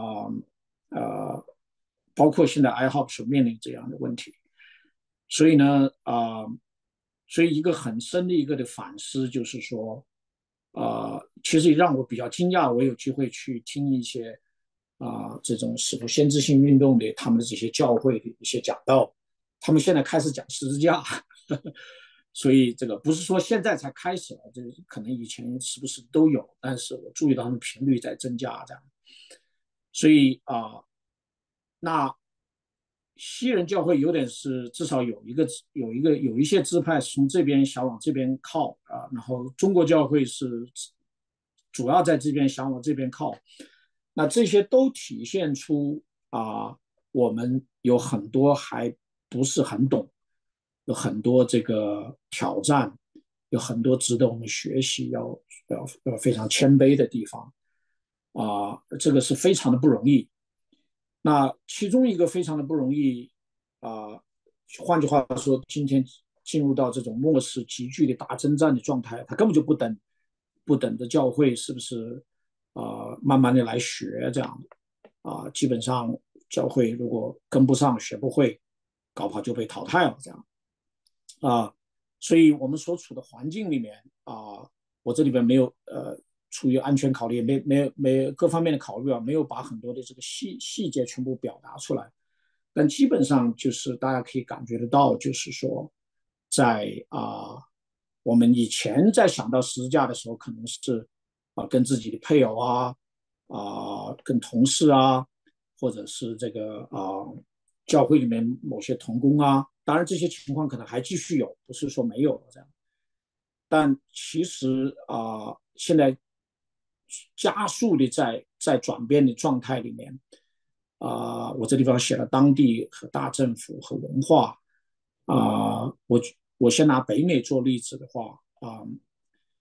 包括现在 IHOP 所面临这样的问题。所以呢所以一个很深的一个的反思就是说其实也让我比较惊讶，我有机会去听一些这种使徒先知性运动的他们的这些教会的一些讲道，他们现在开始讲十字架。所以这个不是说现在才开始了，这可能以前时不时都有，但是我注意到他们频率在增加这样。所以那西人教会有点是至少有一些支派是从这边想往这边靠然后中国教会是主要在这边想往这边靠。那这些都体现出我们有很多还不是很懂，有很多这个挑战，有很多值得我们学习，要非常谦卑的地方这个是非常的不容易。那其中一个非常的不容易换句话说，今天进入到这种末世急剧的大征战的状态，他根本就不等着教会是不是慢慢的来学这样的基本上教会如果跟不上学不会，搞不好就被淘汰了这样所以我们所处的环境里面我这里边没有出于安全考虑，没有各方面的考虑没有把很多的这个细节全部表达出来。但基本上就是大家可以感觉得到，就是说，在我们以前在想到十字架的时候，可能是跟自己的配偶跟同事或者是这个教会里面某些同工当然这些情况可能还继续有，不是说没有了这样。但其实现在加速的在转变的状态里面我这地方写了当地和大政府和文化我先拿北美做例子的话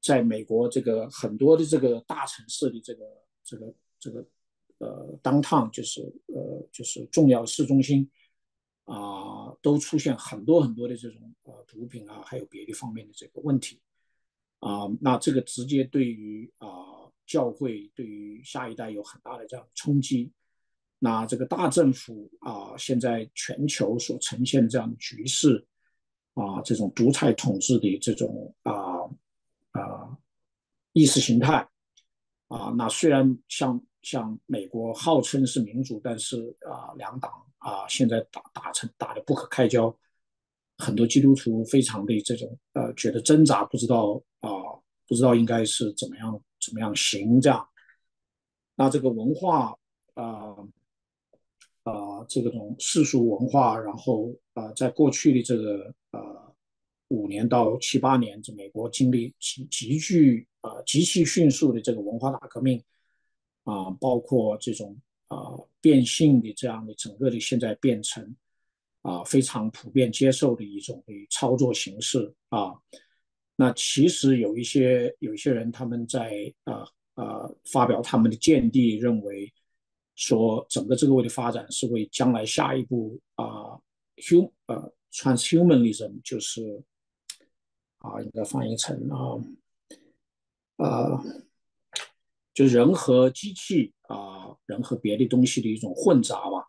在美国这个很多的这个大城市的这个downtown 就是重要市中心都出现很多很多的这种毒品还有别的方面的这个问题那这个直接对于教会对于下一代有很大的这样的冲击。那这个大政府现在全球所呈现的这样的局势这种独裁统治的这种意识形态那虽然像美国号称是民主，但是两党现在打得不可开交，很多基督徒非常的这种觉得挣扎，不知道应该是怎么样行这样。那这个文化这种世俗文化，然后在过去的这个5年到7、8年，这美国经历极其迅速的这个文化大革命包括这种变性的这样的整个的现在变成非常普遍接受的一种的操作形式那其实有一些人他们在发表他们的见地，认为说整个这个为的发展是为将来下一步transhumanism 就是应该翻译成就是人和机器人和别的东西的一种混杂吧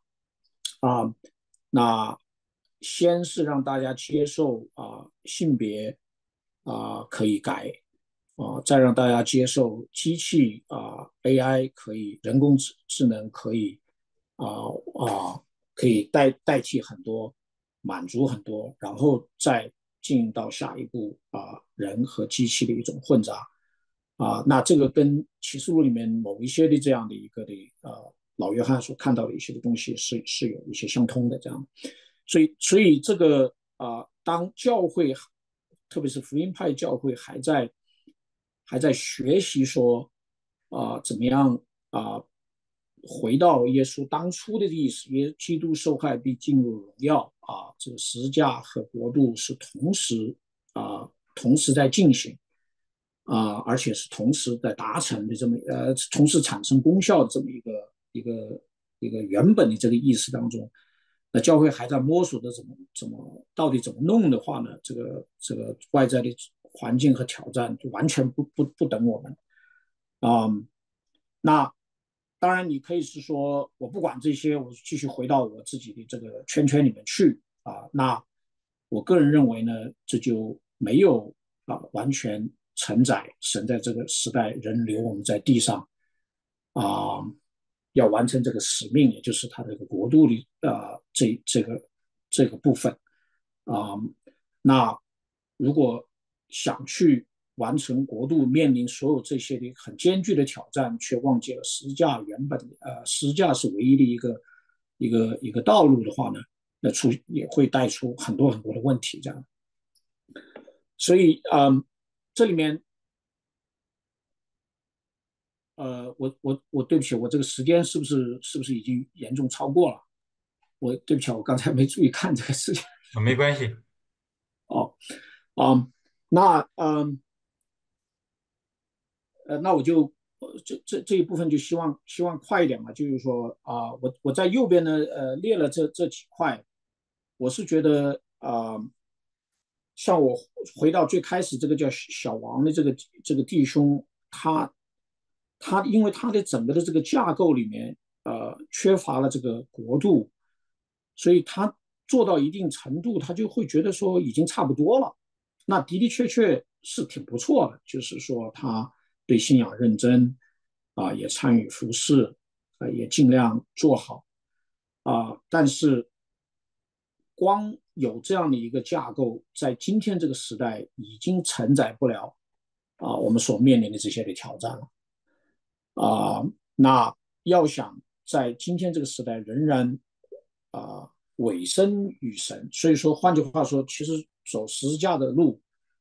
那先是让大家接受性别可以改再让大家接受机器AI 可以人工智能可以啊可以代替很多，满足很多，然后再进到下一步人和机器的一种混杂那这个跟启示录里面某一些的这样的一个的老约翰所看到的一些的东西是有一些相通的这样，所以这个当教会特别是福音派教会还在学习说怎么样回到耶稣当初的意思，耶基督受害必进入荣耀这个十架和国度是同时在进行而且是同时在达成的这么同时产生功效的这么一个原本的这个意识当中，那教会还在摸索的到底怎么弄的话呢？这个外在的环境和挑战就完全不等我们那当然，你可以是说我不管这些，我继续回到我自己的这个圈圈里面去那我个人认为呢，这就没有完全承载神在这个时代人留我们在地上啊、要完成这个使命，也就是他这个国度的这个部分那如果想去完成国度面临所有这些的很艰巨的挑战，却忘记了十架原本十架是唯一的一个道路的话呢，那也会带出很多很多的问题这样。所以这里面我对不起，我这个时间是不是已经严重超过了？我对不起，我刚才没注意看这个事情。 没关系。 哦，那那我就这一部分就希望快一点嘛，就是说我在右边呢列了这几块，我是觉得像我回到最开始这个叫小王的这个弟兄，他因为他的整个的这个架构里面缺乏了这个国度，所以他做到一定程度，他就会觉得说已经差不多了。那的的确确是挺不错的，就是说他对信仰认真也参与服侍也尽量做好但是光有这样的一个架构，在今天这个时代已经承载不了我们所面临的这些的挑战了那要想在今天这个时代仍然委身于神，所以说换句话说，其实走十字架的路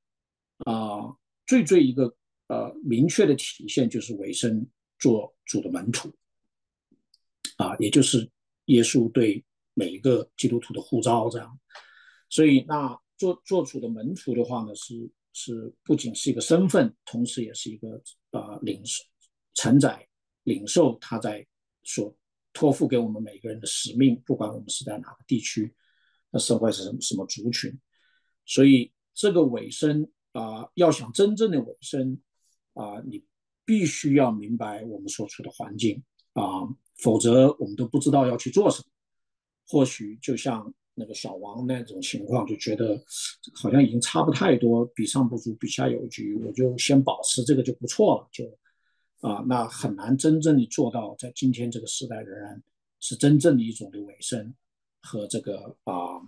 最一个明确的体现就是委身做主的门徒也就是耶稣对每一个基督徒的呼召这样。所以那做主的门徒的话呢， 是不仅是一个身份，同时也是一个承载领受他在所托付给我们每个人的使命，不管我们是在哪个地区，那社会是什么族群。所以这个尾声要想真正的尾声你必须要明白我们所处的环境否则我们都不知道要去做什么。或许就像那个小王那种情况，就觉得好像已经差不太多，比上不足，比下有余，我就先保持这个就不错了，就那很难真正的做到，在今天这个时代仍然是真正的一种的尾声和这个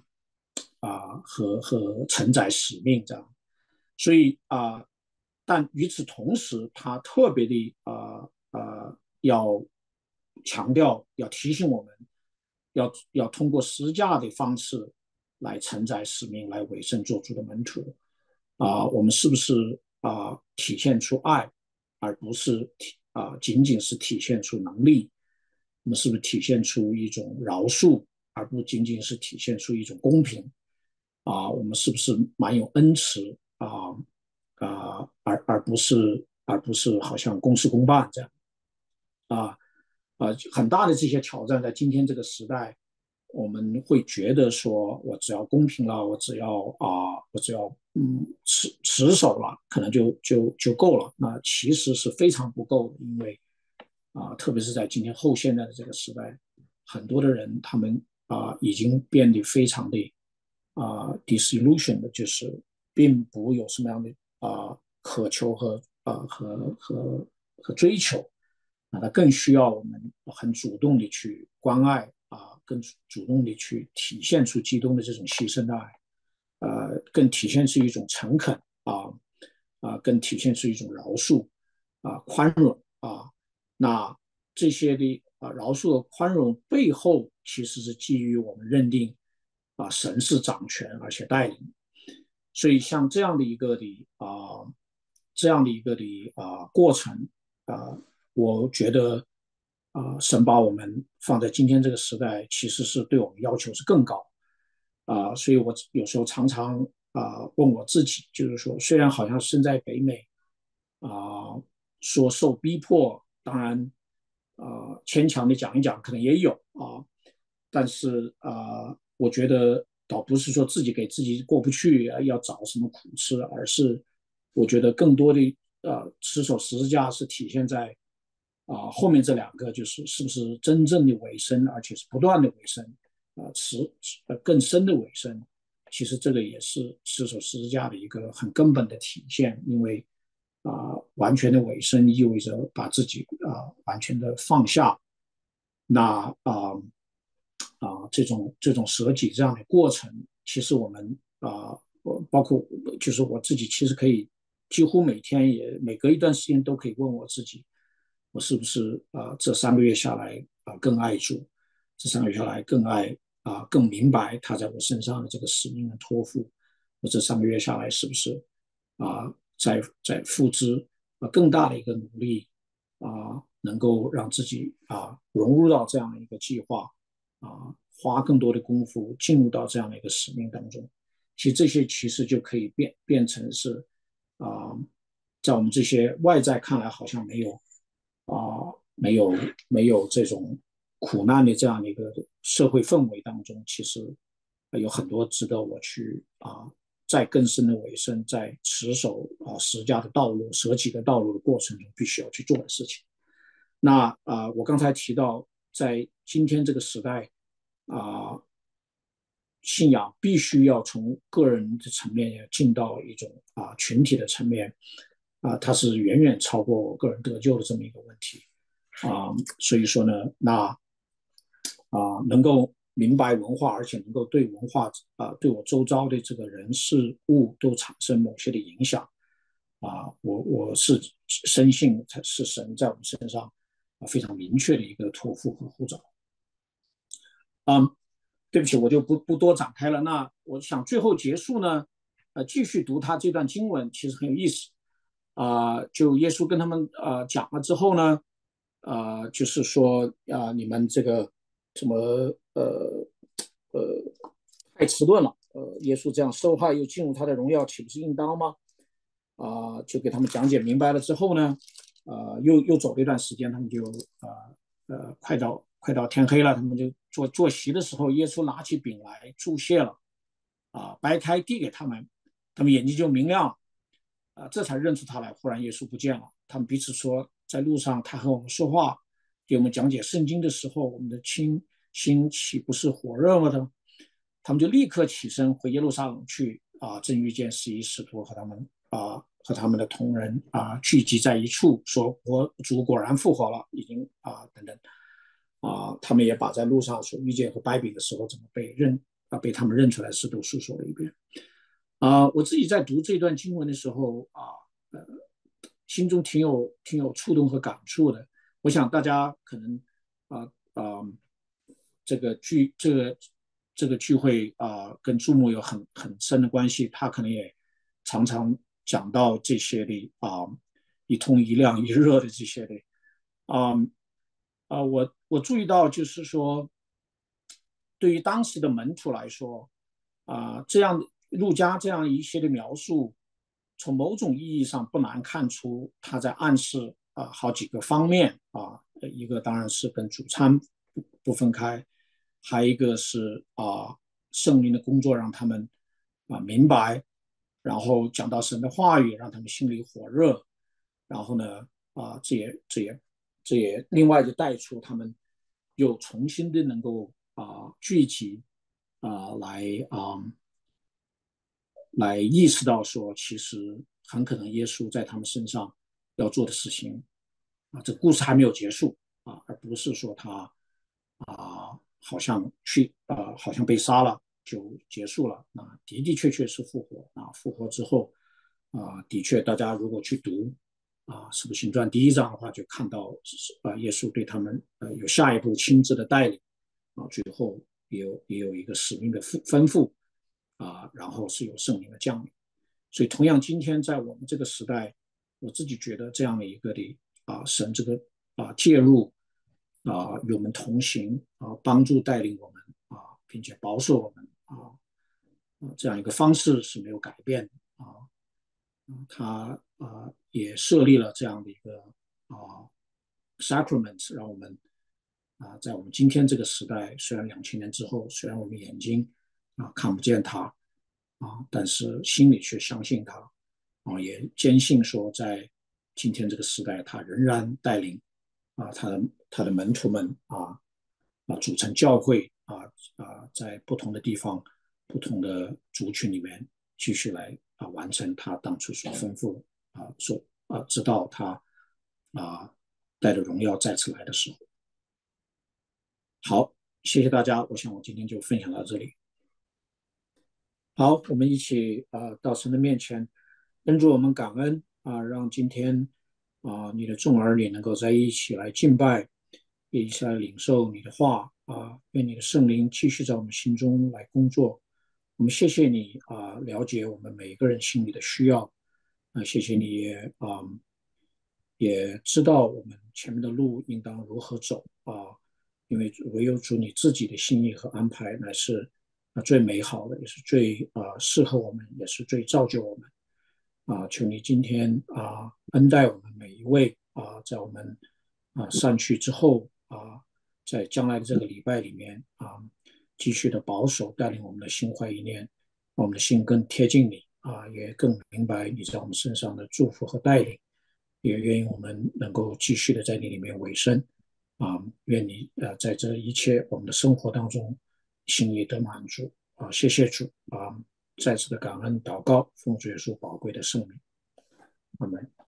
和承载使命这样。所以但与此同时，他特别的要强调，要提醒我们，要通过施架的方式来承载使命，来委身做主的门徒我们是不是体现出爱，而不是仅仅是体现出能力？我们是不是体现出一种饶恕，而不仅仅是体现出一种公平？我们是不是蛮有恩慈而不是好像公事公办这样啊很大的这些挑战，在今天这个时代，我们会觉得说，我只要公平了，我只要持守了，可能就够了。那其实是非常不够的，因为特别是在今天后现代的这个时代，很多的人他们已经变得非常的disillusion 的，就是并不有什么样的渴求和追求。他更需要我们很主动的去关爱更主动的去体现出基督的这种牺牲的爱，更体现出一种诚恳更体现出一种饶恕宽容那这些的饶恕和宽容背后，其实是基于我们认定神是掌权而且带领，所以像这样的一个的过程我觉得神把我们放在今天这个时代，其实是对我们要求是更高所以我有时候常常问我自己，就是说，虽然好像身在北美说受逼迫，当然牵强的讲一讲，可能也有但是我觉得倒不是说自己给自己过不去要找什么苦吃，而是我觉得更多的持守十字架是体现在后面这两个，就是是不是真正的委身，而且是不断的委身更深的委身。其实这个也是持守十字架的一个很根本的体现，因为完全的委身意味着把自己完全的放下。那这种舍己这样的过程，其实我们包括就是我自己，其实可以几乎每天也每隔一段时间都可以问我自己，我是不是这3个月下来更爱主，这3个月下来更爱更明白他在我身上的这个使命的托付，我这3个月下来是不是在付之更大的一个努力能够让自己融入到这样的一个计划花更多的功夫进入到这样的一个使命当中。其实这些其实就可以变成是在我们这些外在看来好像没有这种苦难的这样的一个社会氛围当中，其实有很多值得我去在更深的委身，在持守十架的道路、舍己的道路的过程中，必须要去做的事情。那我刚才提到，在今天这个时代信仰必须要从个人的层面进到一种群体的层面它是远远超过我个人得救的这么一个问题所以说呢，那能够明白文化，而且能够对文化对我周遭的这个人事物都产生某些的影响我是深信是神在我们身上非常明确的一个托付和呼召。对不起，我就不多展开了。那我想最后结束呢，继续读他这段经文，其实很有意思就耶稣跟他们讲了之后呢，就是说你们这个什么太迟钝了，耶稣这样受害又进入他的荣耀，岂不是应当吗？ 就给他们讲解明白了之后呢，又走了一段时间，他们就快到天黑了，他们就坐席的时候，耶稣拿起饼来祝谢了，掰开递给他们，他们眼睛就明亮，这才认出他来。忽然耶稣不见了，他们彼此说，在路上他和我们说话，给我们讲解圣经的时候，我们的心岂不是火热了的？他们就立刻起身回耶路撒冷去，正遇见11使徒和和他们的同仁聚集在一处，说主果然复活了，已经等等他们也把在路上所遇见和掰饼的时候怎么被他们认出来事都述说了一遍。我自己在读这段经文的时候心中挺有触动和感触的。我想大家可能啊啊、呃呃这个聚会跟注目有很深的关系，他可能也常常讲到这些的一通一亮一热的这些的啊我注意到就是说，对于当时的门徒来说这样陆家这样一些的描述，从某种意义上不难看出他在暗示好几个方面一个当然是跟主餐不分开，还有一个是圣灵的工作让他们明白，然后讲到神的话语，让他们心里火热，然后呢这也另外就带出他们又重新的能够聚集来来意识到说，其实很可能耶稣在他们身上要做的事情这个故事还没有结束而不是说他好像被杀了就结束了。那的的确确是复活复活之后的确大家如果去读使徒行传第1章的话，就看到耶稣对他们有下一步亲自的带领最后也有一个使命的吩咐然后是有圣灵的降临。所以同样今天在我们这个时代，我自己觉得这样的一个的神这个介入与我们同行帮助带领我们并且保守我们这样一个方式是没有改变的他也设立了这样的一个sacrament，让我们在我们今天这个时代，虽然2000年之后，虽然我们眼睛看不见他但是心里却相信他也坚信说在今天这个时代，他仍然带领他的门徒们组成教会在不同的地方、不同的族群里面继续来完成他当初所吩咐直到他带着荣耀再次来的时候。好，谢谢大家，我想我今天就分享到这里。好，我们一起到神的面前，跟着我们感恩让今天你的众儿女能够在一起来敬拜，也一起来领受你的话愿你的圣灵继续在我们心中来工作。我们谢谢你了解我们每一个人心里的需要谢谢你也知道我们前面的路应当如何走因为唯有主你自己的心意和安排乃是最美好的，也是最适合我们，也是最造就我们求你今天恩待我们每一位在我们散去之后在将来的这个礼拜里面继续的保守带领我们的心怀意念，我们的心更贴近你也更明白你在我们身上的祝福和带领，也愿意我们能够继续的在你里面委身愿你在这一切我们的生活当中心意得满足谢谢主再次的感恩祷告，奉主耶稣宝贵的圣名，阿门。